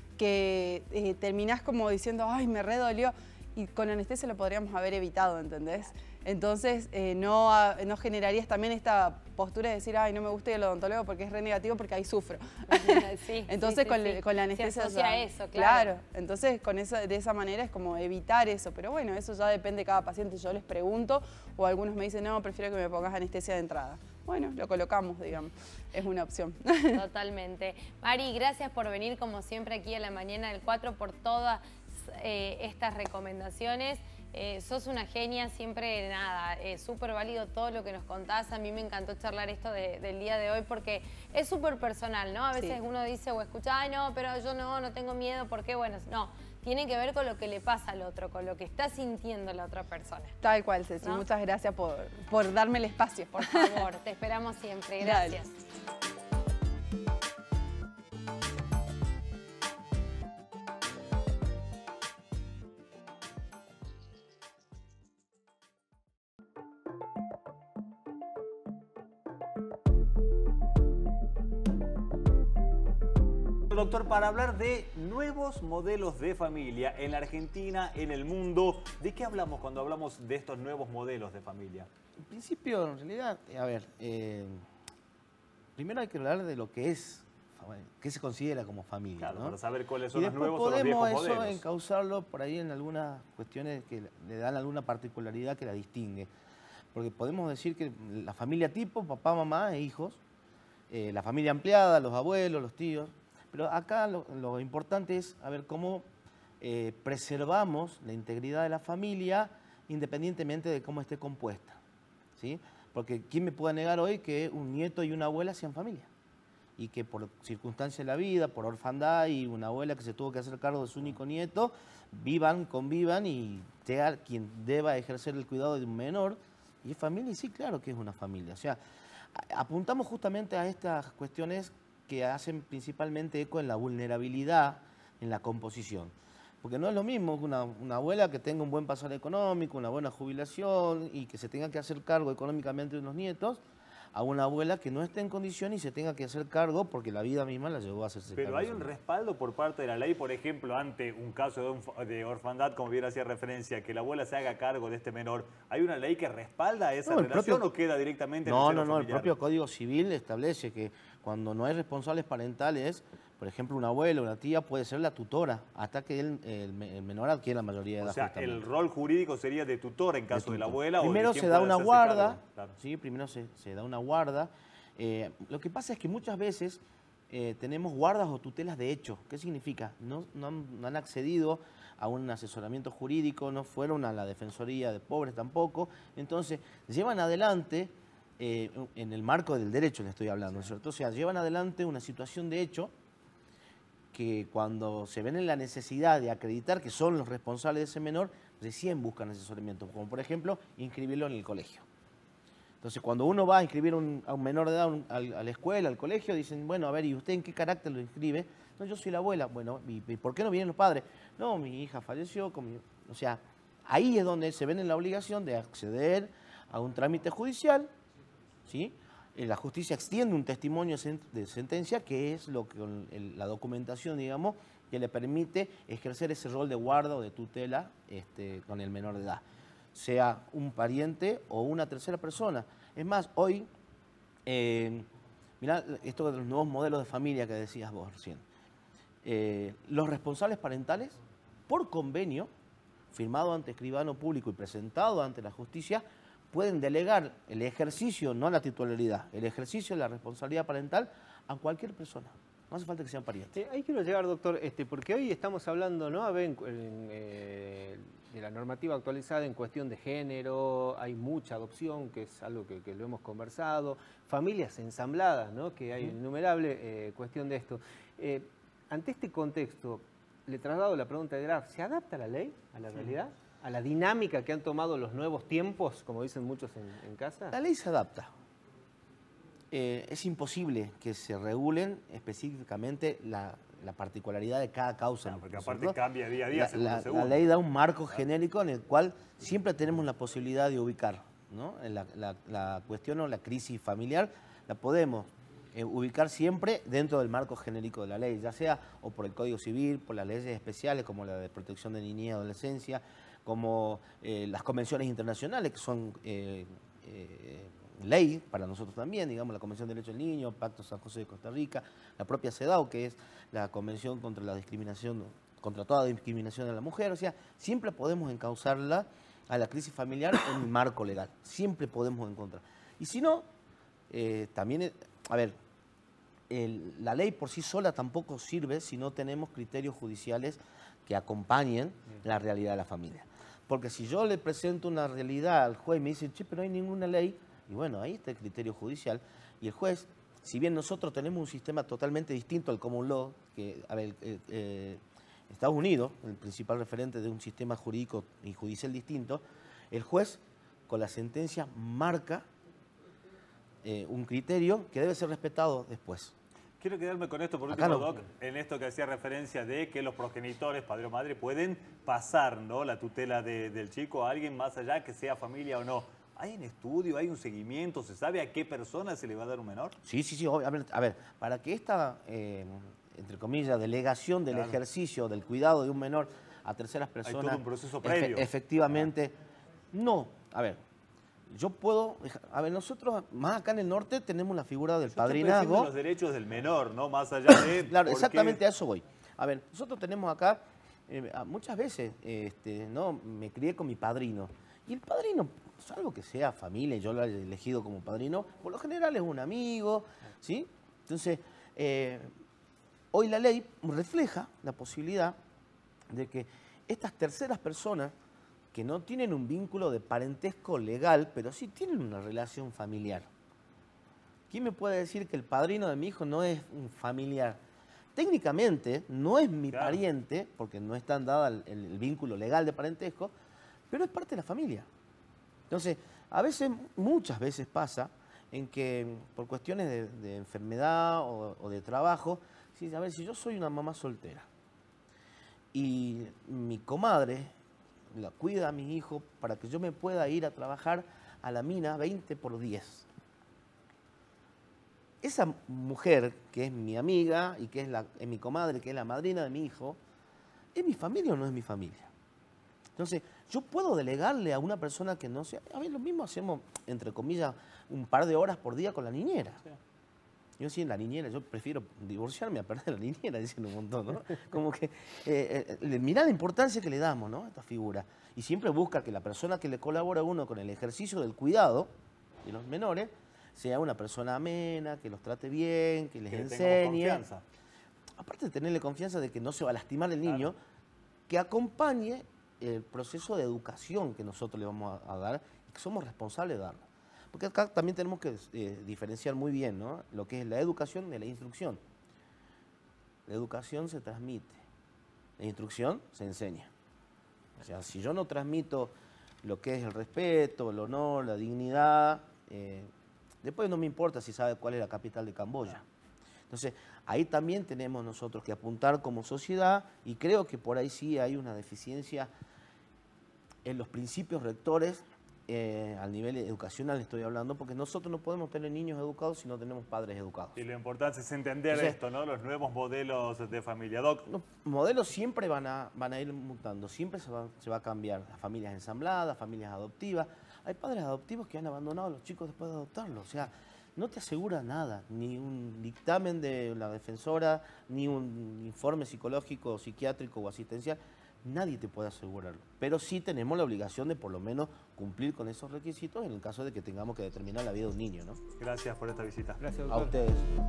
que eh, terminás como diciendo, ay, me redolió. Y con anestesia lo podríamos haber evitado, ¿entendés? Entonces, eh, no, no generarías también esta postura de decir, ay, no me gusta ir al odontólogo porque es re negativo, porque ahí sufro. Sí, entonces, sí, con, sí, sí. con la anestesia... Se asocia ya, a eso, claro. Claro, entonces con esa, de esa manera es como evitar eso. Pero bueno, eso ya depende de cada paciente. Yo les pregunto, o algunos me dicen, no, prefiero que me pongas anestesia de entrada. Bueno, lo colocamos, digamos. Es una opción. Totalmente. Mari, gracias por venir, como siempre, aquí a la mañana del cuatro, por todas eh, estas recomendaciones. Eh, sos una genia, siempre nada, es eh, súper válido todo lo que nos contás. A mí me encantó charlar esto de, del día de hoy porque es súper personal, ¿no? A veces sí. uno dice o escucha, ay no, pero yo no, no tengo miedo, ¿por qué? Bueno, no, tiene que ver con lo que le pasa al otro, con lo que está sintiendo la otra persona. Tal cual, Ceci, ¿no? Muchas gracias por, por darme el espacio. Por favor, te esperamos siempre, gracias. Dale. Doctor, para hablar de nuevos modelos de familia en la Argentina, en el mundo, ¿de qué hablamos cuando hablamos de estos nuevos modelos de familia? En principio, en realidad, a ver, eh, primero hay que hablar de lo que es, qué se considera como familia, claro, ¿no? Para saber cuáles son y los nuevos o los viejos modelos. Podemos eso encauzarlo por ahí en algunas cuestiones que le dan alguna particularidad que la distingue. Porque podemos decir que la familia tipo, papá, mamá e hijos, eh, la familia ampliada, los abuelos, los tíos. Pero acá lo, lo importante es a ver cómo eh, preservamos la integridad de la familia independientemente de cómo esté compuesta, ¿sí? Porque ¿quién me puede negar hoy que un nieto y una abuela sean familia? Y que por circunstancias de la vida, por orfandad y una abuela que se tuvo que hacer cargo de su único nieto, vivan, convivan y sea quien deba ejercer el cuidado de un menor. Y es familia, y sí, claro que es una familia. O sea, apuntamos justamente a estas cuestiones que hacen principalmente eco en la vulnerabilidad en la composición. Porque no es lo mismo que una, una abuela que tenga un buen pasar económico, una buena jubilación y que se tenga que hacer cargo económicamente de unos nietos, a una abuela que no esté en condición y se tenga que hacer cargo porque la vida misma la llevó a hacerse Pero cargo. Pero hay un respaldo por parte de la ley, por ejemplo, ante un caso de, de orfandad, como bien hacía referencia, que la abuela se haga cargo de este menor. ¿Hay una ley que respalda esa no, relación propio, o queda directamente no, en el No, no, no, el familiar? propio Código Civil establece que cuando no hay responsables parentales, por ejemplo, una abuela o una tía puede ser la tutora hasta que el, el, el menor adquiera la mayoría de edad. O sea, el rol jurídico sería de tutor en caso de, de la abuela. Primero o de se da una guarda, claro. ¿sí? Primero se, se da una guarda. Eh, lo que pasa es que muchas veces eh, tenemos guardas o tutelas de hecho. ¿Qué significa? No, no, han, no han accedido a un asesoramiento jurídico, no fueron a la Defensoría de Pobres tampoco. Entonces, llevan adelante eh, en el marco del derecho le estoy hablando, ¿no es cierto? O sea, llevan adelante una situación de hecho que cuando se ven en la necesidad de acreditar que son los responsables de ese menor, recién buscan asesoramiento, como por ejemplo, inscribirlo en el colegio. Entonces, cuando uno va a inscribir un, a un menor de edad un, a, a la escuela, al colegio, dicen, bueno, a ver, ¿y usted en qué carácter lo inscribe? No, yo soy la abuela. Bueno, ¿y, y por qué no vienen los padres? No, mi hija falleció. Con mi... O sea, ahí es donde se ven en la obligación de acceder a un trámite judicial, ¿sí? La justicia extiende un testimonio de sentencia, que es lo que el, la documentación, digamos, que le permite ejercer ese rol de guarda o de tutela este, con el menor de edad, sea un pariente o una tercera persona. Es más, hoy, eh, mirá esto de los nuevos modelos de familia que decías vos recién, eh, los responsables parentales, por convenio, firmado ante escribano público y presentado ante la justicia, pueden delegar el ejercicio, no la titularidad, el ejercicio de la responsabilidad parental a cualquier persona. No hace falta que sean parientes. Eh, ahí quiero llegar, doctor, este, porque hoy estamos hablando, ¿no? A ver, en, en, eh, de la normativa actualizada en cuestión de género, hay mucha adopción, que es algo que, que lo hemos conversado, familias ensambladas, ¿no? Que hay innumerable eh, cuestión de esto. Eh, ante este contexto, le traslado la pregunta de Graf, ¿se adapta la ley a la realidad? ¿A la dinámica que han tomado los nuevos tiempos, como dicen muchos en, en casa? La ley se adapta. Eh, es imposible que se regulen específicamente la, la particularidad de cada causa. No, porque aparte cambia día a día. La, la, la ley da un marco genérico en el cual siempre tenemos la posibilidad de ubicar, ¿no? La, la, la cuestión o la crisis familiar la podemos eh, ubicar siempre dentro del marco genérico de la ley, ya sea o por el Código Civil, por las leyes especiales como la de protección de niñez y adolescencia, como eh, las convenciones internacionales que son eh, eh, ley para nosotros también, digamos la Convención de Derechos del Niño, Pacto San José de Costa Rica, la propia CEDAW, que es la Convención contra la discriminación, contra toda discriminación de la mujer. O sea, siempre podemos encauzarla a la crisis familiar en un marco legal, siempre podemos encontrar. Y si no, eh, también, a ver, el, la ley por sí sola tampoco sirve si no tenemos criterios judiciales que acompañen la realidad de la familia. Porque si yo le presento una realidad al juez y me dice, che, pero no hay ninguna ley, y bueno, ahí está el criterio judicial, y el juez, si bien nosotros tenemos un sistema totalmente distinto al common law, que, a ver, eh, eh, Estados Unidos, el principal referente de un sistema jurídico y judicial distinto, el juez con la sentencia marca eh, un criterio que debe ser respetado después. Quiero quedarme con esto por último, no. Doc, en esto que hacía referencia de que los progenitores, padre o madre, pueden pasar, ¿no?, la tutela de, del chico a alguien más allá, que sea familia o no. ¿Hay un estudio, hay un seguimiento? ¿Se sabe a qué persona se le va a dar un menor? Sí, sí, sí. Obviamente. A ver, para que esta, eh, entre comillas, delegación del claro. ejercicio del cuidado de un menor a terceras personas... Hay todo un proceso previo. Efe, efectivamente, claro. no. A ver, yo puedo... A ver, nosotros, más acá en el norte, tenemos la figura del yo padrinazgo. Los derechos del menor, ¿no? Más allá de... Claro, exactamente qué... a eso voy. A ver, nosotros tenemos acá, eh, muchas veces, eh, este, ¿no? Me crié con mi padrino. Y el padrino, salvo que sea familia, yo lo he elegido como padrino, por lo general es un amigo, ¿sí? Entonces, eh, hoy la ley refleja la posibilidad de que estas terceras personas que no tienen un vínculo de parentesco legal, pero sí tienen una relación familiar. ¿Quién me puede decir que el padrino de mi hijo no es un familiar? Técnicamente no es mi claro. pariente, porque no está dada el, el vínculo legal de parentesco, pero es parte de la familia. Entonces, a veces, muchas veces pasa en que por cuestiones de, de enfermedad o, o de trabajo, ¿sí? A ver, si yo soy una mamá soltera y mi comadre la cuida a mi hijo para que yo me pueda ir a trabajar a la mina veinte por diez. Esa mujer, que es mi amiga y que es, la, es mi comadre, que es la madrina de mi hijo, ¿es mi familia o no es mi familia? Entonces, yo puedo delegarle a una persona que no sea... A ver, lo mismo hacemos, entre comillas, un par de horas por día con la niñera. Sí. Yo sí, en la niñera, yo prefiero divorciarme a perder la niñera, dicen un montón, ¿no? Como que, eh, eh, mirá la importancia que le damos, ¿no?, a esta figura. Y siempre busca que la persona que le colabora a uno con el ejercicio del cuidado de los menores sea una persona amena, que los trate bien, que les que enseñe. Confianza. Aparte de tenerle confianza de que no se va a lastimar el niño, claro. que acompañe el proceso de educación que nosotros le vamos a, a dar y que somos responsables de darlo. Porque acá también tenemos que eh, diferenciar muy bien, ¿no?, lo que es la educación de la instrucción. La educación se transmite, la instrucción se enseña. O sea, si yo no transmito lo que es el respeto, el honor, la dignidad, eh, después no me importa si sabe cuál es la capital de Camboya. Entonces, ahí también tenemos nosotros que apuntar como sociedad, y creo que por ahí sí hay una deficiencia en los principios rectores, eh, al nivel educacional estoy hablando, porque nosotros no podemos tener niños educados si no tenemos padres educados. Y lo importante es entender Entonces, esto, ¿no? Los nuevos modelos de familia. Doc. Los modelos siempre van a, van a ir mutando, siempre se va, se va a cambiar. Las familias ensambladas, familias adoptivas. Hay padres adoptivos que han abandonado a los chicos después de adoptarlos. O sea, no te asegura nada, ni un dictamen de la defensora, ni un informe psicológico, psiquiátrico o asistencial. Nadie te puede asegurarlo, pero sí tenemos la obligación de por lo menos cumplir con esos requisitos en el caso de que tengamos que determinar la vida de un niño, ¿no? Gracias por esta visita. Gracias, doctor. A ustedes.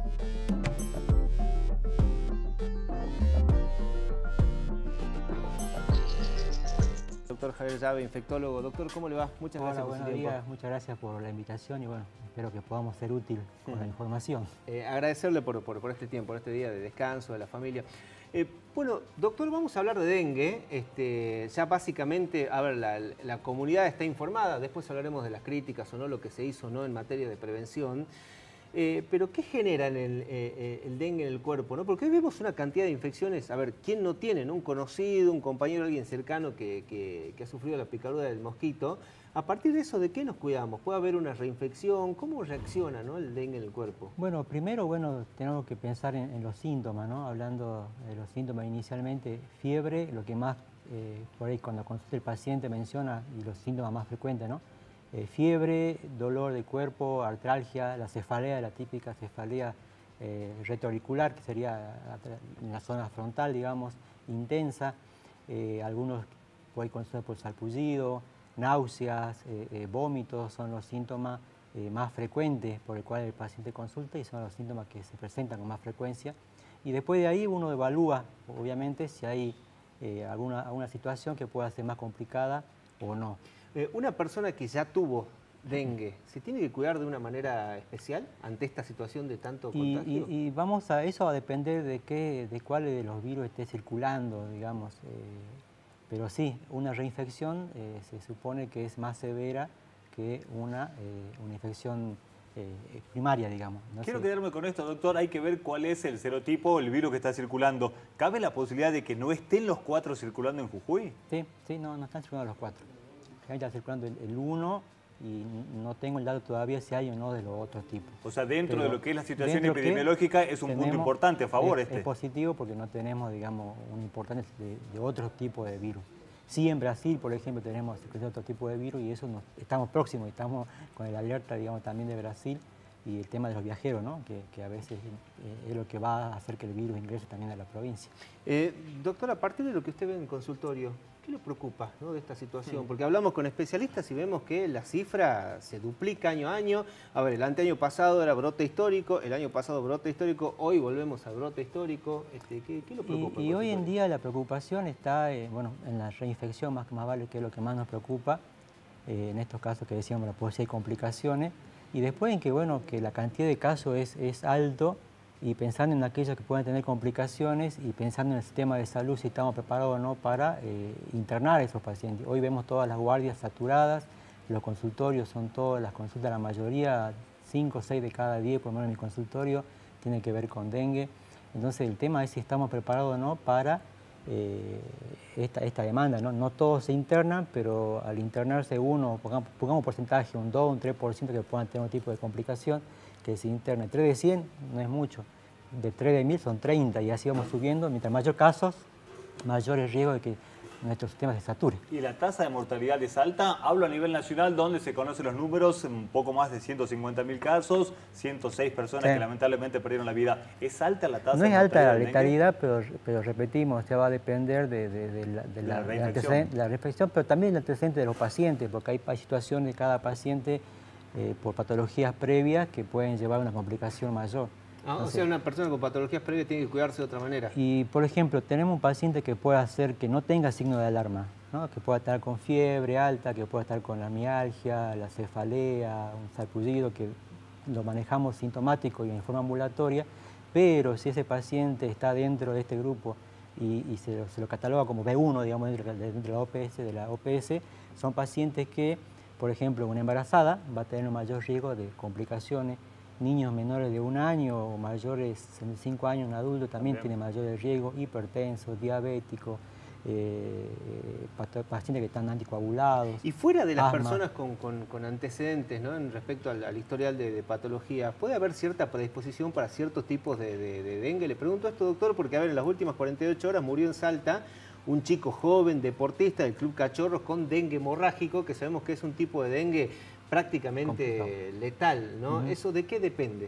Doctor Javier Llave, infectólogo. Doctor, ¿cómo le va? Muchas Hola, gracias por buenos su tiempo. días, muchas gracias por la invitación y bueno, espero que podamos ser útil con la información. Eh, agradecerle por, por, por este tiempo, por este día de descanso de la familia. Eh, bueno, doctor, vamos a hablar de dengue. Este, ya básicamente, a ver, la, la comunidad está informada, después hablaremos de las críticas o no, lo que se hizo o no en materia de prevención. Eh, pero, ¿qué genera en el, eh, el dengue en el cuerpo, ¿no? Porque hoy vemos una cantidad de infecciones. A ver, ¿quién no tiene, ¿no? Un conocido, un compañero, alguien cercano que, que, que ha sufrido la picadura del mosquito? A partir de eso, ¿de qué nos cuidamos? ¿Puede haber una reinfección? ¿Cómo reacciona, ¿no?, el dengue en el cuerpo? Bueno, primero, bueno, tenemos que pensar en, en los síntomas, ¿no? Hablando de los síntomas inicialmente, fiebre, lo que más, eh, por ahí cuando consulta el paciente menciona, y los síntomas más frecuentes, ¿no? Eh, fiebre, dolor de cuerpo, artralgia, la cefalea, la típica cefalea eh, retroauricular, que sería en la zona frontal, digamos, intensa. Eh, algunos por ahí consultan por sarpullido, náuseas, eh, eh, vómitos, son los síntomas eh, más frecuentes por el cual el paciente consulta y son los síntomas que se presentan con más frecuencia. Y después de ahí uno evalúa, obviamente, si hay eh, alguna, alguna situación que pueda ser más complicada o no. Eh, una persona que ya tuvo dengue, ¿se tiene que cuidar de una manera especial ante esta situación de tanto y, contagio? Y, y vamos a eso va a depender de qué, de cuáles de los virus esté circulando, digamos. Eh, pero sí, una reinfección eh, se supone que es más severa que una, eh, una infección eh, primaria, digamos. No Quiero sé. quedarme con esto, doctor. Hay que ver cuál es el serotipo, el virus que está circulando. ¿Cabe la posibilidad de que no estén los cuatro circulando en Jujuy? Sí, sí, no, no están circulando los cuatro. Ahí está circulando el, el uno y no tengo el dato todavía si hay o no de los otros tipos. O sea, dentro Pero de lo que es la situación dentro epidemiológica es un tenemos, punto importante a favor es, este. Es positivo porque no tenemos, digamos, un importante de, de otros tipos de virus. Sí, en Brasil, por ejemplo, tenemos otro tipo de virus y eso nos, estamos próximos, estamos con el alerta, digamos, también de Brasil y el tema de los viajeros, ¿no? que, que a veces eh, es lo que va a hacer que el virus ingrese también a la provincia. Eh, doctor, a partir de lo que usted ve en el consultorio, ¿qué le preocupa, ¿no?, de esta situación? Porque hablamos con especialistas y vemos que la cifra se duplica año a año. A ver, el anteaño pasado era brote histórico, el año pasado brote histórico, hoy volvemos al brote histórico. Este, ¿qué, ¿Qué lo preocupa? Y, y hoy en día la preocupación está eh, bueno, en la reinfección, más que más vale, que es lo que más nos preocupa. Eh, en estos casos que decíamos, la posibilidad de complicaciones. Y después en que, bueno, que la cantidad de casos es, es alto y pensando en aquellos que pueden tener complicaciones y pensando en el sistema de salud, si estamos preparados o no para eh, internar a esos pacientes. Hoy vemos todas las guardias saturadas, los consultorios son todas las consultas, la mayoría, cinco o seis de cada diez, por lo menos en mi consultorio, tiene que ver con dengue. Entonces el tema es si estamos preparados o no para eh, esta, esta demanda, ¿no? No todos se internan, pero al internarse uno, pongamos, pongamos porcentaje, un dos, un tres por ciento que puedan tener un tipo de complicación, que se interne. tres de cien no es mucho, de tres de mil son treinta y así vamos subiendo. Mientras mayor casos, mayor el riesgo de que nuestro sistema se sature. ¿Y la tasa de mortalidad es alta? Hablo a nivel nacional, donde se conocen los números, un poco más de ciento cincuenta mil casos, ciento seis personas sí. que lamentablemente perdieron la vida. ¿Es alta la tasa no de mortalidad? No es alta la dengue? letalidad, pero, pero repetimos, se va a depender de, de, de, la, de, la, la, de, la, de la reinfección, pero también del antecedente de los pacientes, porque hay, hay situaciones de cada paciente eh, por patologías previas que pueden llevar a una complicación mayor. Ah, o sea, una persona con patologías previas tiene que cuidarse de otra manera. Y, por ejemplo, tenemos un paciente que puede hacer que no tenga signo de alarma. ¿no? Que pueda estar con fiebre alta, que pueda estar con la mialgia, la cefalea, un sarpullido, que lo manejamos sintomático y en forma ambulatoria, pero si ese paciente está dentro de este grupo y, y se, lo, se lo cataloga como B uno, digamos, dentro, dentro de la O P S, de la O P S, son pacientes que, por ejemplo, una embarazada va a tener un mayor riesgo de complicaciones. Niños menores de un año o mayores de cinco años, un adulto también, también. tiene mayor riesgo, hipertenso, diabético, eh, pacientes que están anticoagulados. Y fuera de las asma. personas con, con, con antecedentes, ¿no? En respecto al, al historial de, de patología, ¿puede haber cierta predisposición para ciertos tipos de, de, de dengue? Le pregunto esto, doctor, porque a ver, en las últimas cuarenta y ocho horas murió en Salta un chico joven, deportista del Club Cachorros con dengue hemorrágico, que sabemos que es un tipo de dengue prácticamente complicado, letal, ¿no? Uh-huh. ¿Eso de qué depende?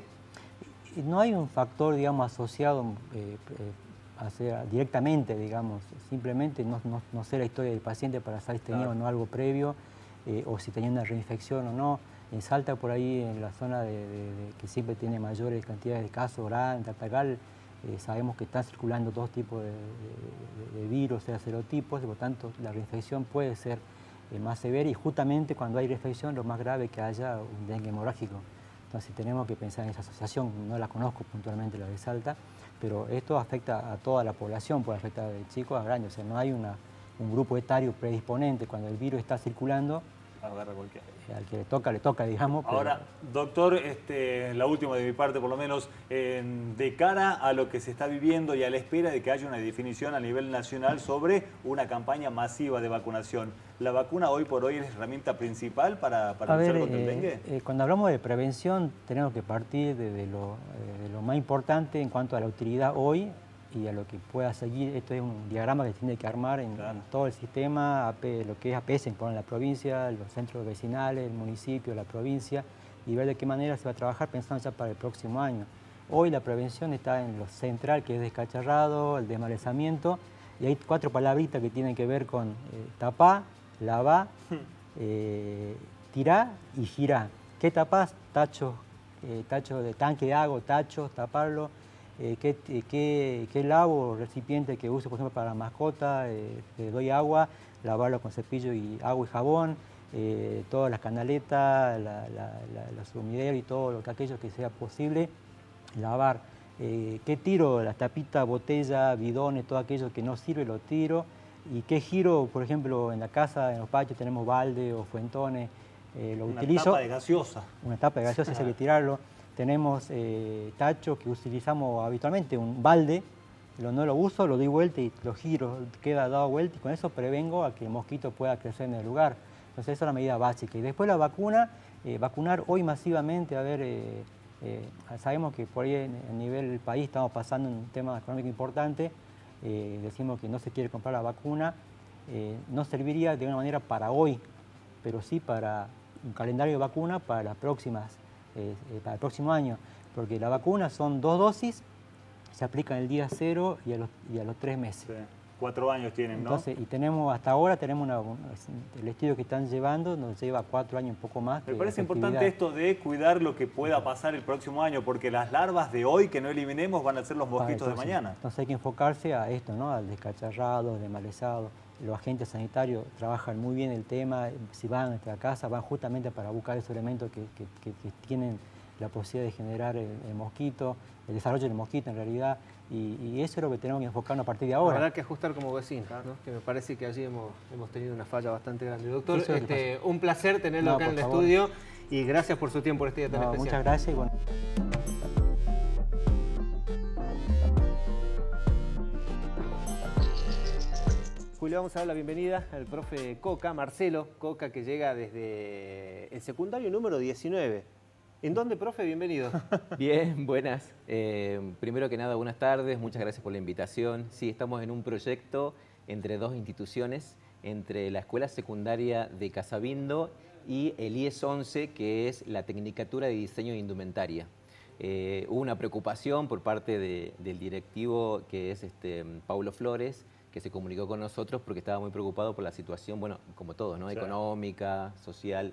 No hay un factor, digamos, asociado eh, eh, a ser, directamente, digamos, simplemente no, no, no sé la historia del paciente para saber si tenía claro. o no algo previo, eh, o si tenía una reinfección o no. En Salta, por ahí, en la zona de, de, de que siempre tiene mayores cantidades de casos, Orán, Tartagal, eh, sabemos que están circulando dos tipos de, de, de virus, o sea, serotipos, y por tanto la reinfección puede ser eh, más severa, y justamente cuando hay reinfección lo más grave es que haya un dengue hemorrágico. Entonces tenemos que pensar en esa asociación, no la conozco puntualmente la de Salta, pero esto afecta a toda la población, puede afectar de chicos a grandes, o sea, no hay una, un grupo etario predisponente. Cuando el virus está circulando, agarra cualquiera. Al que le toca, le toca, digamos. Ahora, pero... doctor, este, la última de mi parte por lo menos, eh, de cara a lo que se está viviendo y a la espera de que haya una definición a nivel nacional sobre una campaña masiva de vacunación, ¿la vacuna hoy por hoy es la herramienta principal para, para luchar ver, contra eh, el dengue? Eh, cuando hablamos de prevención tenemos que partir de, de, lo, eh, de lo más importante en cuanto a la utilidad hoy y a lo que pueda seguir. Esto es un diagrama que tiene que armar en, claro. en todo el sistema, A P, lo que es A P S en la provincia, los centros vecinales, el municipio, la provincia, y ver de qué manera se va a trabajar pensando ya para el próximo año. Hoy la prevención está en lo central, que es descacharrado, el desmalezamiento, y hay cuatro palabritas que tienen que ver con eh, tapá, lavá, eh, tirá y girá. ¿Qué tapás? Tachos, eh, tacho de tanque de agua, tachos, taparlo. Eh, ¿qué, qué, ¿Qué lavo? Recipiente que uso, por ejemplo, para la mascota, eh, le doy agua, lavarlo con cepillo y agua y jabón, eh, todas las canaletas, la, la, la, los sumideros y todo lo que aquello que sea posible, lavar. Eh, ¿Qué tiro? Las tapitas, botella, bidones, todo aquello que no sirve lo tiro. ¿Y qué giro? Por ejemplo, en la casa, en los patios tenemos balde o fuentones, eh, lo una utilizo. Una tapa de gaseosa. Una tapa de gaseosa, ese hay que tirarlo. Tenemos eh, tachos que utilizamos habitualmente, un balde, lo, no lo uso, lo doy vuelta y lo giro, queda dado vuelta y con eso prevengo a que el mosquito pueda crecer en el lugar. Entonces esa es la medida básica. Y después la vacuna, eh, vacunar hoy masivamente, a ver, eh, eh, sabemos que por ahí a nivel del país estamos pasando un tema económico importante, eh, decimos que no se quiere comprar la vacuna, eh, no serviría de una manera para hoy, pero sí para un calendario de vacuna para las próximas. Eh, eh, para el próximo año, porque la vacuna son dos dosis, se aplican el día cero y a los, y a los tres meses. Sí. Cuatro años tienen, ¿no? Entonces, y tenemos, hasta ahora tenemos una, un, el estudio que están llevando, nos lleva cuatro años, un poco más. Me parece importante esto de cuidar lo que pueda pasar el próximo año, porque las larvas de hoy que no eliminemos van a ser los mosquitos entonces, de mañana. Entonces hay que enfocarse a esto, ¿no? Al descacharrado, al desmalezado. Los agentes sanitarios trabajan muy bien el tema, si van a nuestra casa, van justamente para buscar esos elementos que, que, que, que tienen la posibilidad de generar el, el mosquito, el desarrollo del mosquito en realidad, y, y eso es lo que tenemos que enfocarnos a partir de ahora. Habrá que ajustar como vecinos, ¿no? Que me parece que allí hemos, hemos tenido una falla bastante grande. Doctor, este, un placer tenerlo no, acá en el favor. estudio y gracias por su tiempo por este día tan no, especial. Muchas gracias y bueno. Julio, vamos a dar la bienvenida al profe Coca, Marcelo Coca, que llega desde el secundario número diecinueve. ¿En dónde, profe? Bienvenido. Bien, buenas. Eh, primero que nada, buenas tardes. Muchas gracias por la invitación. Sí, estamos en un proyecto entre dos instituciones, entre la Escuela Secundaria de Casabindo y el I E S once, que es la Tecnicatura de Diseño de Indumentaria. Eh, hubo una preocupación por parte de, del directivo, que es este, Paulo Flores, que se comunicó con nosotros porque estaba muy preocupado por la situación, bueno, como todos, ¿no? Económica, social,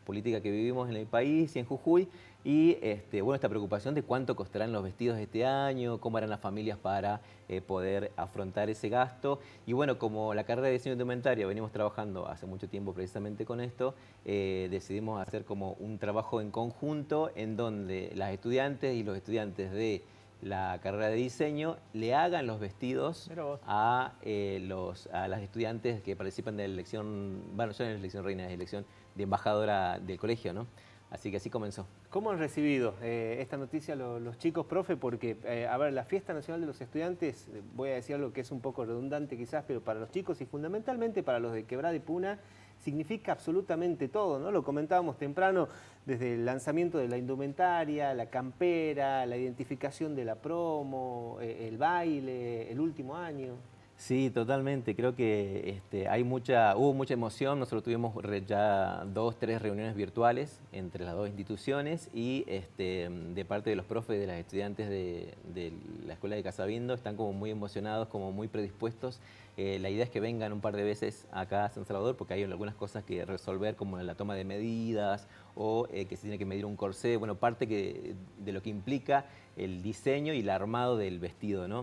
política que vivimos en el país y en Jujuy. Y este, bueno, esta preocupación de cuánto costarán los vestidos este año, cómo harán las familias para eh, poder afrontar ese gasto. Y bueno, como la carrera de diseño de indumentaria venimos trabajando hace mucho tiempo precisamente con esto, eh, decidimos hacer como un trabajo en conjunto en donde las estudiantes y los estudiantes de la carrera de diseño le hagan los vestidos a, eh, los, a las estudiantes que participan de la elección, bueno, yo en la elección reina, de elección de embajadora del colegio, ¿no? Así que así comenzó. ¿Cómo han recibido eh, esta noticia los, los chicos, profe? Porque, eh, a ver, la Fiesta Nacional de los Estudiantes, eh, voy a decir algo que es un poco redundante quizás, pero para los chicos y fundamentalmente para los de Quebrada y Puna, significa absolutamente todo, ¿no? Lo comentábamos temprano, desde el lanzamiento de la indumentaria, la campera, la identificación de la promo, eh, el baile, el último año. Sí, totalmente. Creo que este, hay mucha, hubo mucha emoción. Nosotros tuvimos ya dos, tres reuniones virtuales entre las dos instituciones y este, de parte de los profes y de las estudiantes de, de la Escuela de Casabindo están como muy emocionados, como muy predispuestos. Eh, la idea es que vengan un par de veces acá a San Salvador porque hay algunas cosas que resolver como la toma de medidas o eh, que se tiene que medir un corsé. Bueno, parte que, de lo que implica el diseño y el armado del vestido, ¿no?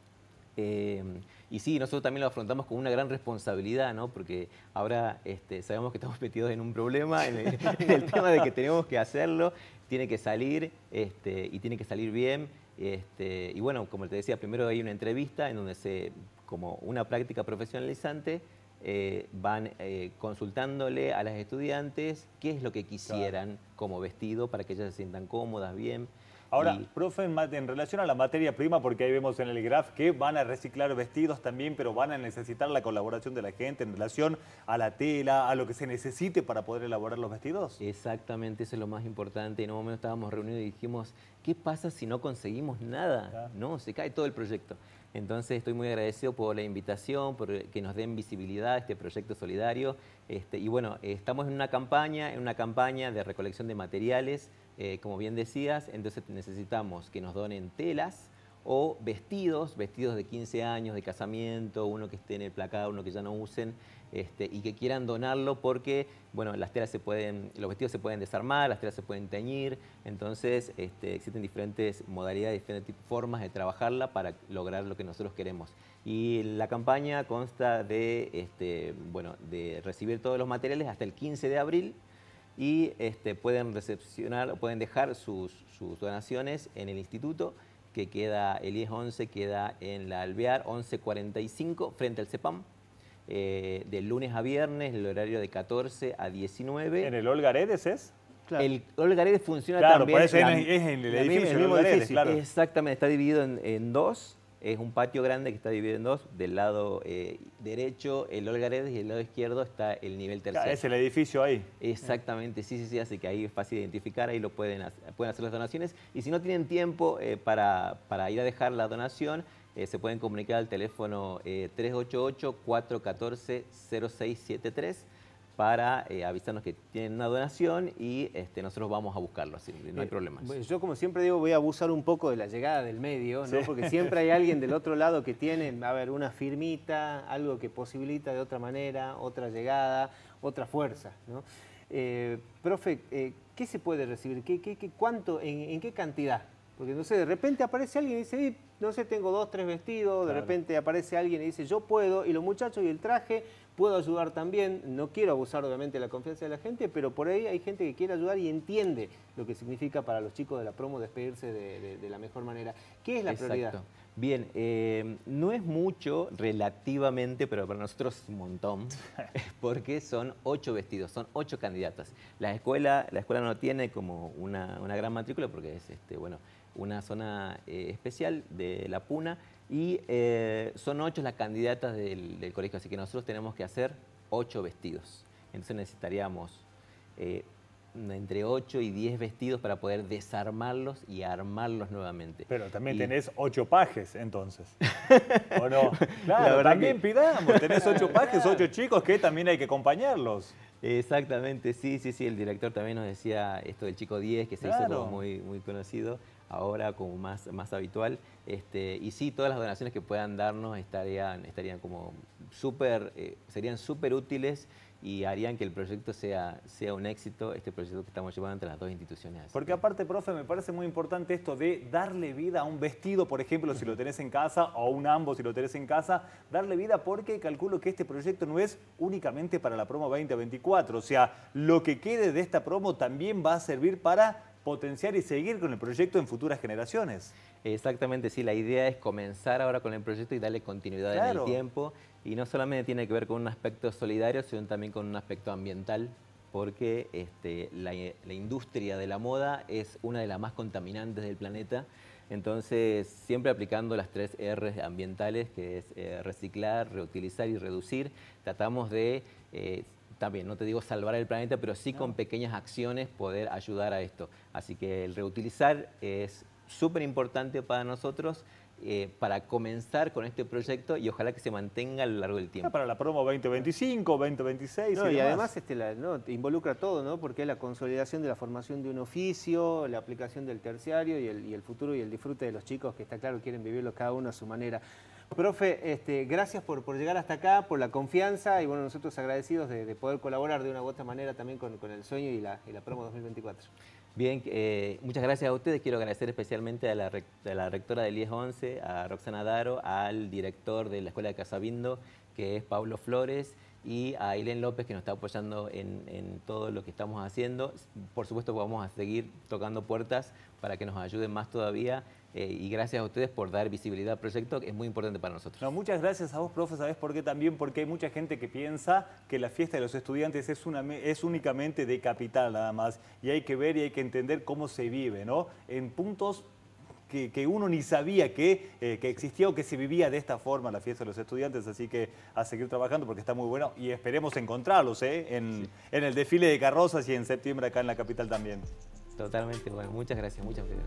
Eh, y sí, nosotros también lo afrontamos con una gran responsabilidad, ¿no? Porque ahora este, sabemos que estamos metidos en un problema, en el, en el tema de que tenemos que hacerlo, tiene que salir este, y tiene que salir bien. Este, y bueno, como te decía, primero hay una entrevista en donde se, como una práctica profesionalizante, eh, van eh, consultándole a las estudiantes qué es lo que quisieran claro. como vestido para que ellas se sientan cómodas, bien. Ahora, y... profe, en, en relación a la materia prima, porque ahí vemos en el graph que van a reciclar vestidos también, pero van a necesitar la colaboración de la gente en relación a la tela, a lo que se necesite para poder elaborar los vestidos. Exactamente, eso es lo más importante. En un momento estábamos reunidos y dijimos, ¿qué pasa si no conseguimos nada? Claro. No, se cae todo el proyecto. Entonces estoy muy agradecido por la invitación, por que nos den visibilidad a este proyecto solidario. Este, y bueno, estamos en una campaña, en una campaña de recolección de materiales, eh, como bien decías, entonces necesitamos que nos donen telas o vestidos, vestidos de quince años, de casamiento, uno que esté en el placado, uno que ya no usen, este, y que quieran donarlo porque, bueno, las telas se pueden, los vestidos se pueden desarmar, las telas se pueden teñir, entonces este, existen diferentes modalidades, diferentes formas de trabajarla para lograr lo que nosotros queremos. Y la campaña consta de, este, bueno, de recibir todos los materiales hasta el quince de abril y este, pueden recepcionar, pueden dejar sus, sus donaciones en el instituto, que queda, el I E S once queda en la Alvear once cuarenta y cinco frente al CEPAM, eh, de lunes a viernes, el horario de catorce a diecinueve. ¿En el Olgaredes es? Claro. El Olgaredes funciona claro, también. Por eso la, es en el edificio, misma, el mismo edificio, claro. Exactamente, está dividido en, en dos. Es un patio grande que está dividido en dos. Del lado eh, derecho, el Olgaredes, y del lado izquierdo está el nivel tercero. Es el edificio ahí. Exactamente, sí, sí, sí. Así que ahí es fácil de identificar, ahí lo pueden hacer, pueden hacer las donaciones. Y si no tienen tiempo eh, para, para ir a dejar la donación, eh, se pueden comunicar al teléfono eh, tres ocho ocho, cuatro uno cuatro, cero seis siete tres para eh, avisarnos que tienen una donación y este, nosotros vamos a buscarlo, así no hay problemas. Yo, como siempre digo, voy a abusar un poco de la llegada del medio, ¿no? Sí. Porque siempre hay alguien del otro lado que tiene, a ver, una firmita, algo que posibilita de otra manera, otra llegada, otra fuerza, ¿no? Eh, profe, eh, ¿qué se puede recibir? ¿Qué, qué, qué, ¿Cuánto? En, ¿En qué cantidad? Porque, no sé, de repente aparece alguien y dice, no sé, tengo dos, tres vestidos, claro. De repente aparece alguien y dice, yo puedo, y los muchachos y el traje, puedo ayudar también. No quiero abusar, obviamente, de la confianza de la gente, pero por ahí hay gente que quiere ayudar y entiende lo que significa para los chicos de la promo despedirse de, de, de la mejor manera. ¿Qué es la Exacto. prioridad? Bien, eh, no es mucho relativamente, pero para nosotros es un montón, porque son ocho vestidos, son ocho candidatas. La escuela, la escuela no tiene como una, una gran matrícula porque es este, bueno, una zona eh, especial de la Puna y eh, son ocho las candidatas del, del colegio, así que nosotros tenemos que hacer ocho vestidos. Entonces necesitaríamos eh, entre ocho y diez vestidos para poder desarmarlos y armarlos nuevamente. Pero también y... tenés ocho pajes, entonces. ¿O no? Claro, también que... pidamos. Tenés ocho pajes, ocho chicos que también hay que acompañarlos. Exactamente, sí, sí, sí. El director también nos decía esto del chico diez, que se claro. hizo como muy, muy conocido, ahora como más, más habitual. Este, y sí, todas las donaciones que puedan darnos estarían, estarían como súper, eh, serían súper útiles. y harían que el proyecto sea, sea un éxito, este proyecto que estamos llevando entre las dos instituciones. Porque aparte, profe, me parece muy importante esto de darle vida a un vestido, por ejemplo, si lo tenés en casa, o a un ambo si lo tenés en casa, darle vida porque calculo que este proyecto no es únicamente para la promo veinte veinticuatro, o sea, lo que quede de esta promo también va a servir para potenciar y seguir con el proyecto en futuras generaciones. Exactamente, sí, la idea es comenzar ahora con el proyecto y darle continuidad claro. en el tiempo. Y no solamente tiene que ver con un aspecto solidario, sino también con un aspecto ambiental, porque este, la, la industria de la moda es una de las más contaminantes del planeta. Entonces, siempre aplicando las tres erres ambientales, que es eh, reciclar, reutilizar y reducir, tratamos de, eh, también, no te digo salvar el planeta, pero sí no. con pequeñas acciones poder ayudar a esto. Así que el reutilizar es súper importante para nosotros, Eh, para comenzar con este proyecto y ojalá que se mantenga a lo largo del tiempo. Para la promo veinte veinticinco, veinte veintiséis no, y, y además este, la, ¿no? involucra todo, ¿no? Porque es la consolidación de la formación de un oficio, la aplicación del terciario y el, y el futuro y el disfrute de los chicos que está claro quieren vivirlo cada uno a su manera. Profe, este, gracias por, por llegar hasta acá, por la confianza y bueno, nosotros agradecidos de, de poder colaborar de una u otra manera también con, con el sueño y la, y la promo dos mil veinticuatro. Bien, eh, muchas gracias a ustedes. Quiero agradecer especialmente a la, a la rectora del I E S once, a Roxana Daro, al director de la Escuela de Casabindo, que es Pablo Flores, y a Ailén López, que nos está apoyando en, en todo lo que estamos haciendo. Por supuesto que vamos a seguir tocando puertas para que nos ayuden más todavía. Eh, y gracias a ustedes por dar visibilidad al proyecto, que es muy importante para nosotros. No, muchas gracias a vos, profe. ¿Sabés por qué también? Porque hay mucha gente que piensa que la fiesta de los estudiantes es, una, es únicamente de capital nada más. Y hay que ver y hay que entender cómo se vive, ¿no? En puntos que, que uno ni sabía que, eh, que existía o que se vivía de esta forma la fiesta de los estudiantes. Así que a seguir trabajando porque está muy bueno y esperemos encontrarlos ¿eh? en, sí. en el desfile de carrozas y en septiembre acá en la capital también. Totalmente, bueno, muchas gracias, muchas gracias.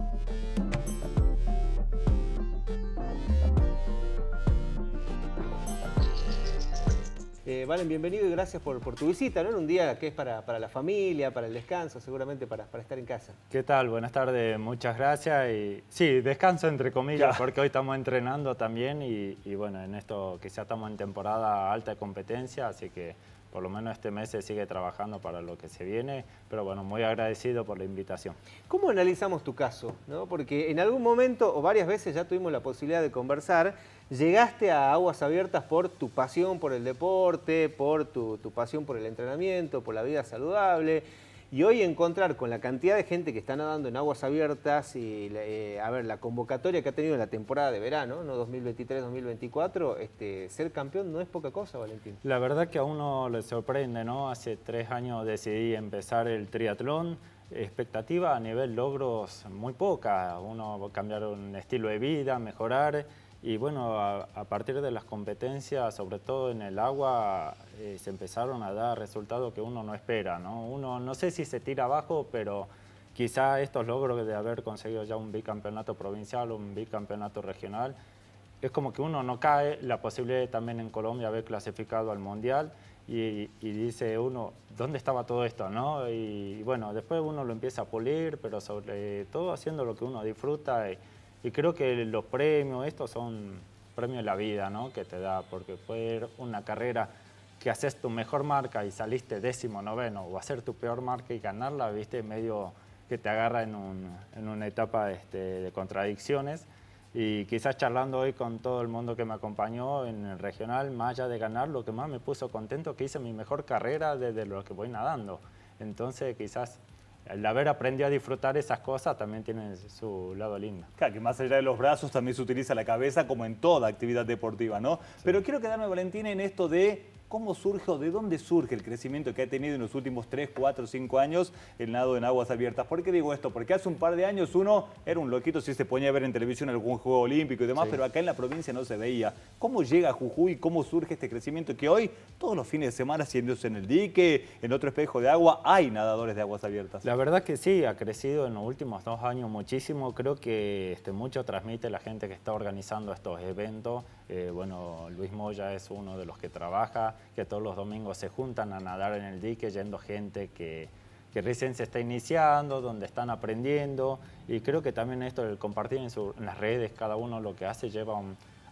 Eh, Valen, bienvenido y gracias por, por tu visita, ¿no? En un día que es para, para la familia, para el descanso, seguramente para, para estar en casa. ¿Qué tal? Buenas tardes, muchas gracias. Y sí, descanso entre comillas, ya. porque hoy estamos entrenando también y, y bueno, en esto quizá estamos en temporada alta de competencia, así que por lo menos este mes se sigue trabajando para lo que se viene, pero bueno, muy agradecido por la invitación. ¿Cómo analizamos tu caso? ¿No? Porque en algún momento, o varias veces ya tuvimos la posibilidad de conversar, llegaste a Aguas Abiertas por tu pasión por el deporte, por tu, tu pasión por el entrenamiento, por la vida saludable. Y hoy encontrar con la cantidad de gente que está nadando en Aguas Abiertas y eh, a ver, la convocatoria que ha tenido en la temporada de verano, ¿no? dos mil veintitrés dos mil veinticuatro, este, ser campeón no es poca cosa, Valentín. La verdad que a uno le sorprende, ¿no? Hace tres años decidí empezar el triatlón. Expectativa a nivel logros muy poca. Uno va a cambiar un estilo de vida, mejorar. Y bueno, a, a partir de las competencias, sobre todo en el agua, eh, se empezaron a dar resultados que uno no espera, ¿no? Uno no sé si se tira abajo, pero quizá estos logros de haber conseguido ya un bicampeonato provincial o un bicampeonato regional, es como que uno no cae, la posibilidad de también en Colombia haber clasificado al Mundial y, y dice uno, ¿dónde estaba todo esto, no? Y, y bueno, después uno lo empieza a pulir, pero sobre todo haciendo lo que uno disfruta. Y, Y creo que los premios, estos son premios de la vida, ¿no? Que te da, porque puede ir una carrera que haces tu mejor marca y saliste décimo noveno, o hacer tu peor marca y ganarla, viste, medio que te agarra en, un, en una etapa este, de contradicciones. Y quizás charlando hoy con todo el mundo que me acompañó en el regional, más allá de ganar, lo que más me puso contento es que hice mi mejor carrera desde lo que voy nadando. Entonces quizás el haber aprendido a disfrutar esas cosas también tiene su lado lindo. Claro, que más allá de los brazos también se utiliza la cabeza como en toda actividad deportiva, ¿no? Sí. Pero quiero quedarme, Valentín, en esto de cómo surge o de dónde surge el crecimiento que ha tenido en los últimos tres, cuatro, cinco años el nado en aguas abiertas. ¿Por qué digo esto? Porque hace un par de años uno era un loquito si se ponía a ver en televisión algún juego olímpico y demás, sí. pero acá en la provincia no se veía. ¿Cómo llega a Jujuy? ¿Cómo surge este crecimiento? Que hoy, todos los fines de semana, haciéndose en el dique, en otro espejo de agua, hay nadadores de aguas abiertas. La verdad que sí, ha crecido en los últimos dos años muchísimo. Creo que este, mucho transmite la gente que está organizando estos eventos. Eh, bueno, Luis Moya es uno de los que trabaja, que todos los domingos se juntan a nadar en el dique, yendo gente que, que recién se está iniciando, donde están aprendiendo. Y creo que también esto, el compartir en, su, en las redes, cada uno lo que hace, lleva un,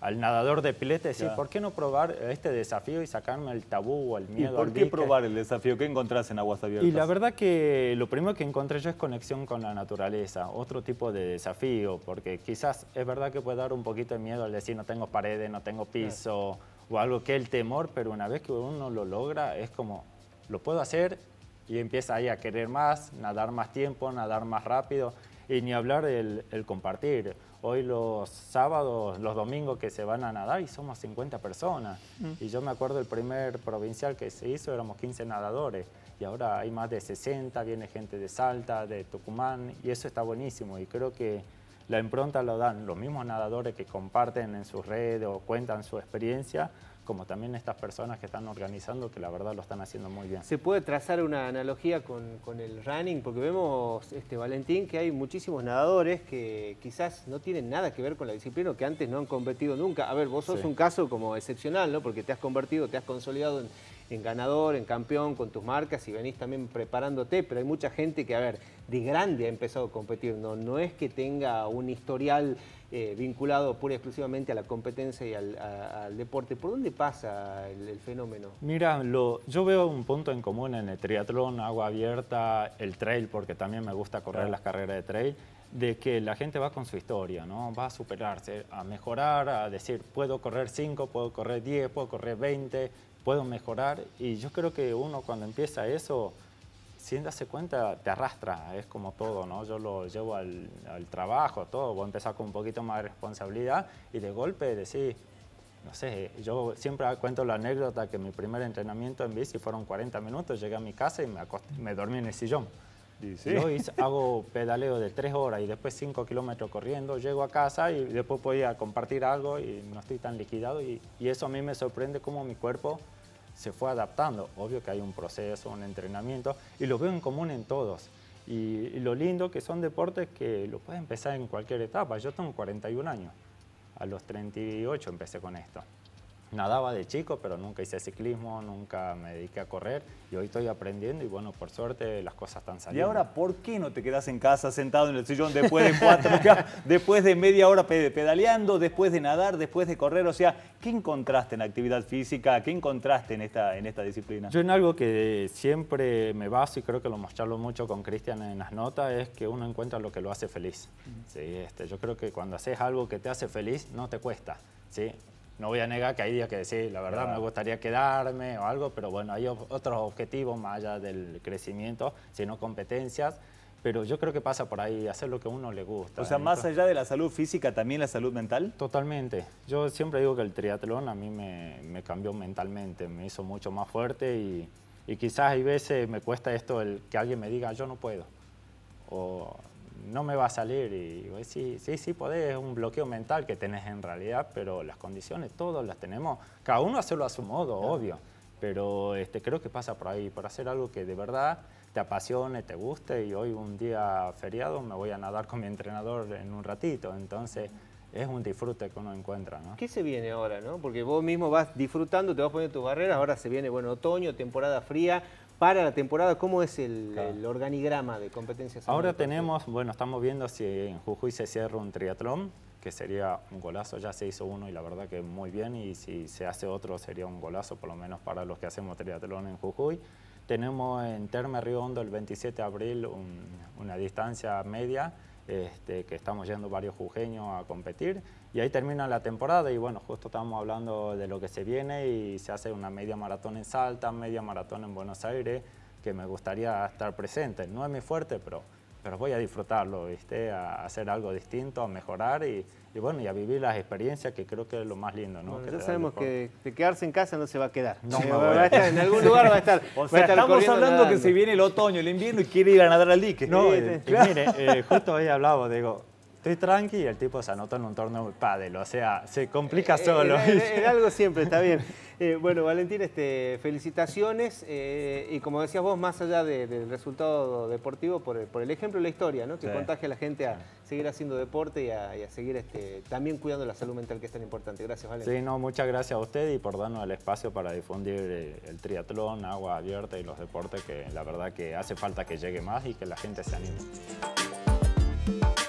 al nadador de pileta, decir, Claro. ¿por qué no probar este desafío y sacarme el tabú o el ¿Y miedo por al qué dique? probar el desafío? ¿Qué encontrás en aguas abiertas? Y la verdad que lo primero que encontré yo es conexión con la naturaleza, otro tipo de desafío, porque quizás es verdad que puede dar un poquito de miedo al decir no tengo paredes, no tengo piso, o algo que el temor, pero una vez que uno lo logra es como, lo puedo hacer y empieza ahí a querer más, nadar más tiempo, nadar más rápido, y ni hablar el, el compartir. Hoy los sábados, los domingos que se van a nadar y somos cincuenta personas. Mm. Y yo me acuerdo el primer provincial que se hizo, éramos quince nadadores. Y ahora hay más de sesenta, viene gente de Salta, de Tucumán, y eso está buenísimo. Y creo que la impronta lo dan los mismos nadadores que comparten en sus redes o cuentan su experiencia, como también estas personas que están organizando, que la verdad lo están haciendo muy bien. ¿Se puede trazar una analogía con, con el running? Porque vemos, este, Valentín, que hay muchísimos nadadores que quizás no tienen nada que ver con la disciplina o que antes no han competido nunca. A ver, vos sos Sí. un caso como excepcional, ¿no? Porque te has convertido, te has consolidado en, en ganador, en campeón con tus marcas y venís también preparándote, pero hay mucha gente que, a ver, de grande ha empezado a competir. No, no es que tenga un historial eh, vinculado pura y exclusivamente a la competencia y al, a, al deporte. ¿Por dónde pasa el, el fenómeno? Mira, lo, yo veo un punto en común en el triatlón, agua abierta, el trail, porque también me gusta correr claro. las carreras de trail, de que la gente va con su historia, ¿no? Va a superarse, a mejorar, a decir, puedo correr cinco, puedo correr diez, puedo correr veinte, puedo mejorar. Y yo creo que uno cuando empieza eso, sin darse cuenta, te arrastra, es como todo, ¿no? Yo lo llevo al, al trabajo, todo, voy a empezar con un poquito más de responsabilidad y de golpe decir, no sé, yo siempre cuento la anécdota que mi primer entrenamiento en bici fueron cuarenta minutos, llegué a mi casa y me, acosté, me dormí en el sillón. ¿Sí? Yo hice, hago pedaleo de tres horas y después cinco kilómetros corriendo, llego a casa y después podía compartir algo y no estoy tan liquidado y, y eso a mí me sorprende cómo mi cuerpo se fue adaptando. Obvio que hay un proceso, un entrenamiento, y lo veo en común en todos. Y, y lo lindo que son deportes que lo puedes empezar en cualquier etapa. Yo tengo cuarenta y un años, a los treinta y ocho empecé con esto. Nadaba de chico, pero nunca hice ciclismo, nunca me dediqué a correr y hoy estoy aprendiendo y bueno, por suerte las cosas están saliendo. Y ahora, ¿por qué no te quedás en casa sentado en el sillón después de cuatro, después de media hora pedaleando, después de nadar, después de correr? O sea, ¿qué encontraste en actividad física? ¿Qué encontraste en esta, en esta disciplina? Yo en algo que siempre me baso y creo que lo mostrarlo mucho con Cristian en las notas es que uno encuentra lo que lo hace feliz. Uh-huh. Sí, este, yo creo que cuando haces algo que te hace feliz, no te cuesta, ¿sí? No voy a negar que hay días que sí, la verdad, claro. me gustaría quedarme o algo, pero bueno, hay otros objetivos más allá del crecimiento, sino competencias, pero yo creo que pasa por ahí, hacer lo que a uno le gusta. O sea, más allá de la salud física, ¿también la salud mental? Totalmente. Yo siempre digo que el triatlón a mí me, me cambió mentalmente, me hizo mucho más fuerte y, y quizás hay veces me cuesta esto, el que alguien me diga, yo no puedo, o no me va a salir, y pues, sí, sí, sí podés, es un bloqueo mental que tenés en realidad, pero las condiciones todos las tenemos, cada uno hacerlo a su modo, claro. obvio, pero este, creo que pasa por ahí, por hacer algo que de verdad te apasione, te guste, y hoy un día feriado me voy a nadar con mi entrenador en un ratito, entonces es un disfrute que uno encuentra, ¿no? ¿Qué se viene ahora, no? Porque vos mismo vas disfrutando, te vas poniendo tus barreras, ahora se viene, bueno, otoño, temporada fría. Para la temporada, ¿cómo es el, claro. el organigrama de competencias? Ahora tenemos, bueno, estamos viendo si en Jujuy se cierra un triatlón, que sería un golazo, ya se hizo uno y la verdad que muy bien, y si se hace otro sería un golazo, por lo menos para los que hacemos triatlón en Jujuy. Tenemos en Terme Río Hondo el veintisiete de abril un, una distancia media, este, que estamos yendo varios jujeños a competir, y ahí termina la temporada y bueno, justo estamos hablando de lo que se viene y se hace una media maratón en Salta, media maratón en Buenos Aires, que me gustaría estar presente. No es mi fuerte, pero, pero voy a disfrutarlo, ¿viste? A hacer algo distinto, a mejorar y, y bueno, y a vivir las experiencias, que creo que es lo más lindo, ¿no? Bueno, ya sabemos que de quedarse en casa no se va a quedar. No, sí, no va, va a estar, en algún lugar va a estar. O sea, estamos hablando nadando. Que se viene el otoño, el invierno y quiere ir a nadar al dique. No, eh, y mire, eh, justo hoy hablaba, digo, estoy tranqui y el tipo se anota en un torneo de pádel, o sea, se complica solo. En, en, en algo siempre, está bien. Eh, bueno, Valentín, este, felicitaciones eh, y como decías vos, más allá de, del resultado deportivo, por el, por el ejemplo y la historia, ¿no? Que sí. contagia a la gente a seguir haciendo deporte y a, y a seguir este, también cuidando la salud mental, que es tan importante. Gracias, Valentín. Sí, no, muchas gracias a usted y por darnos el espacio para difundir el triatlón, agua abierta y los deportes, que la verdad que hace falta que llegue más y que la gente se anime.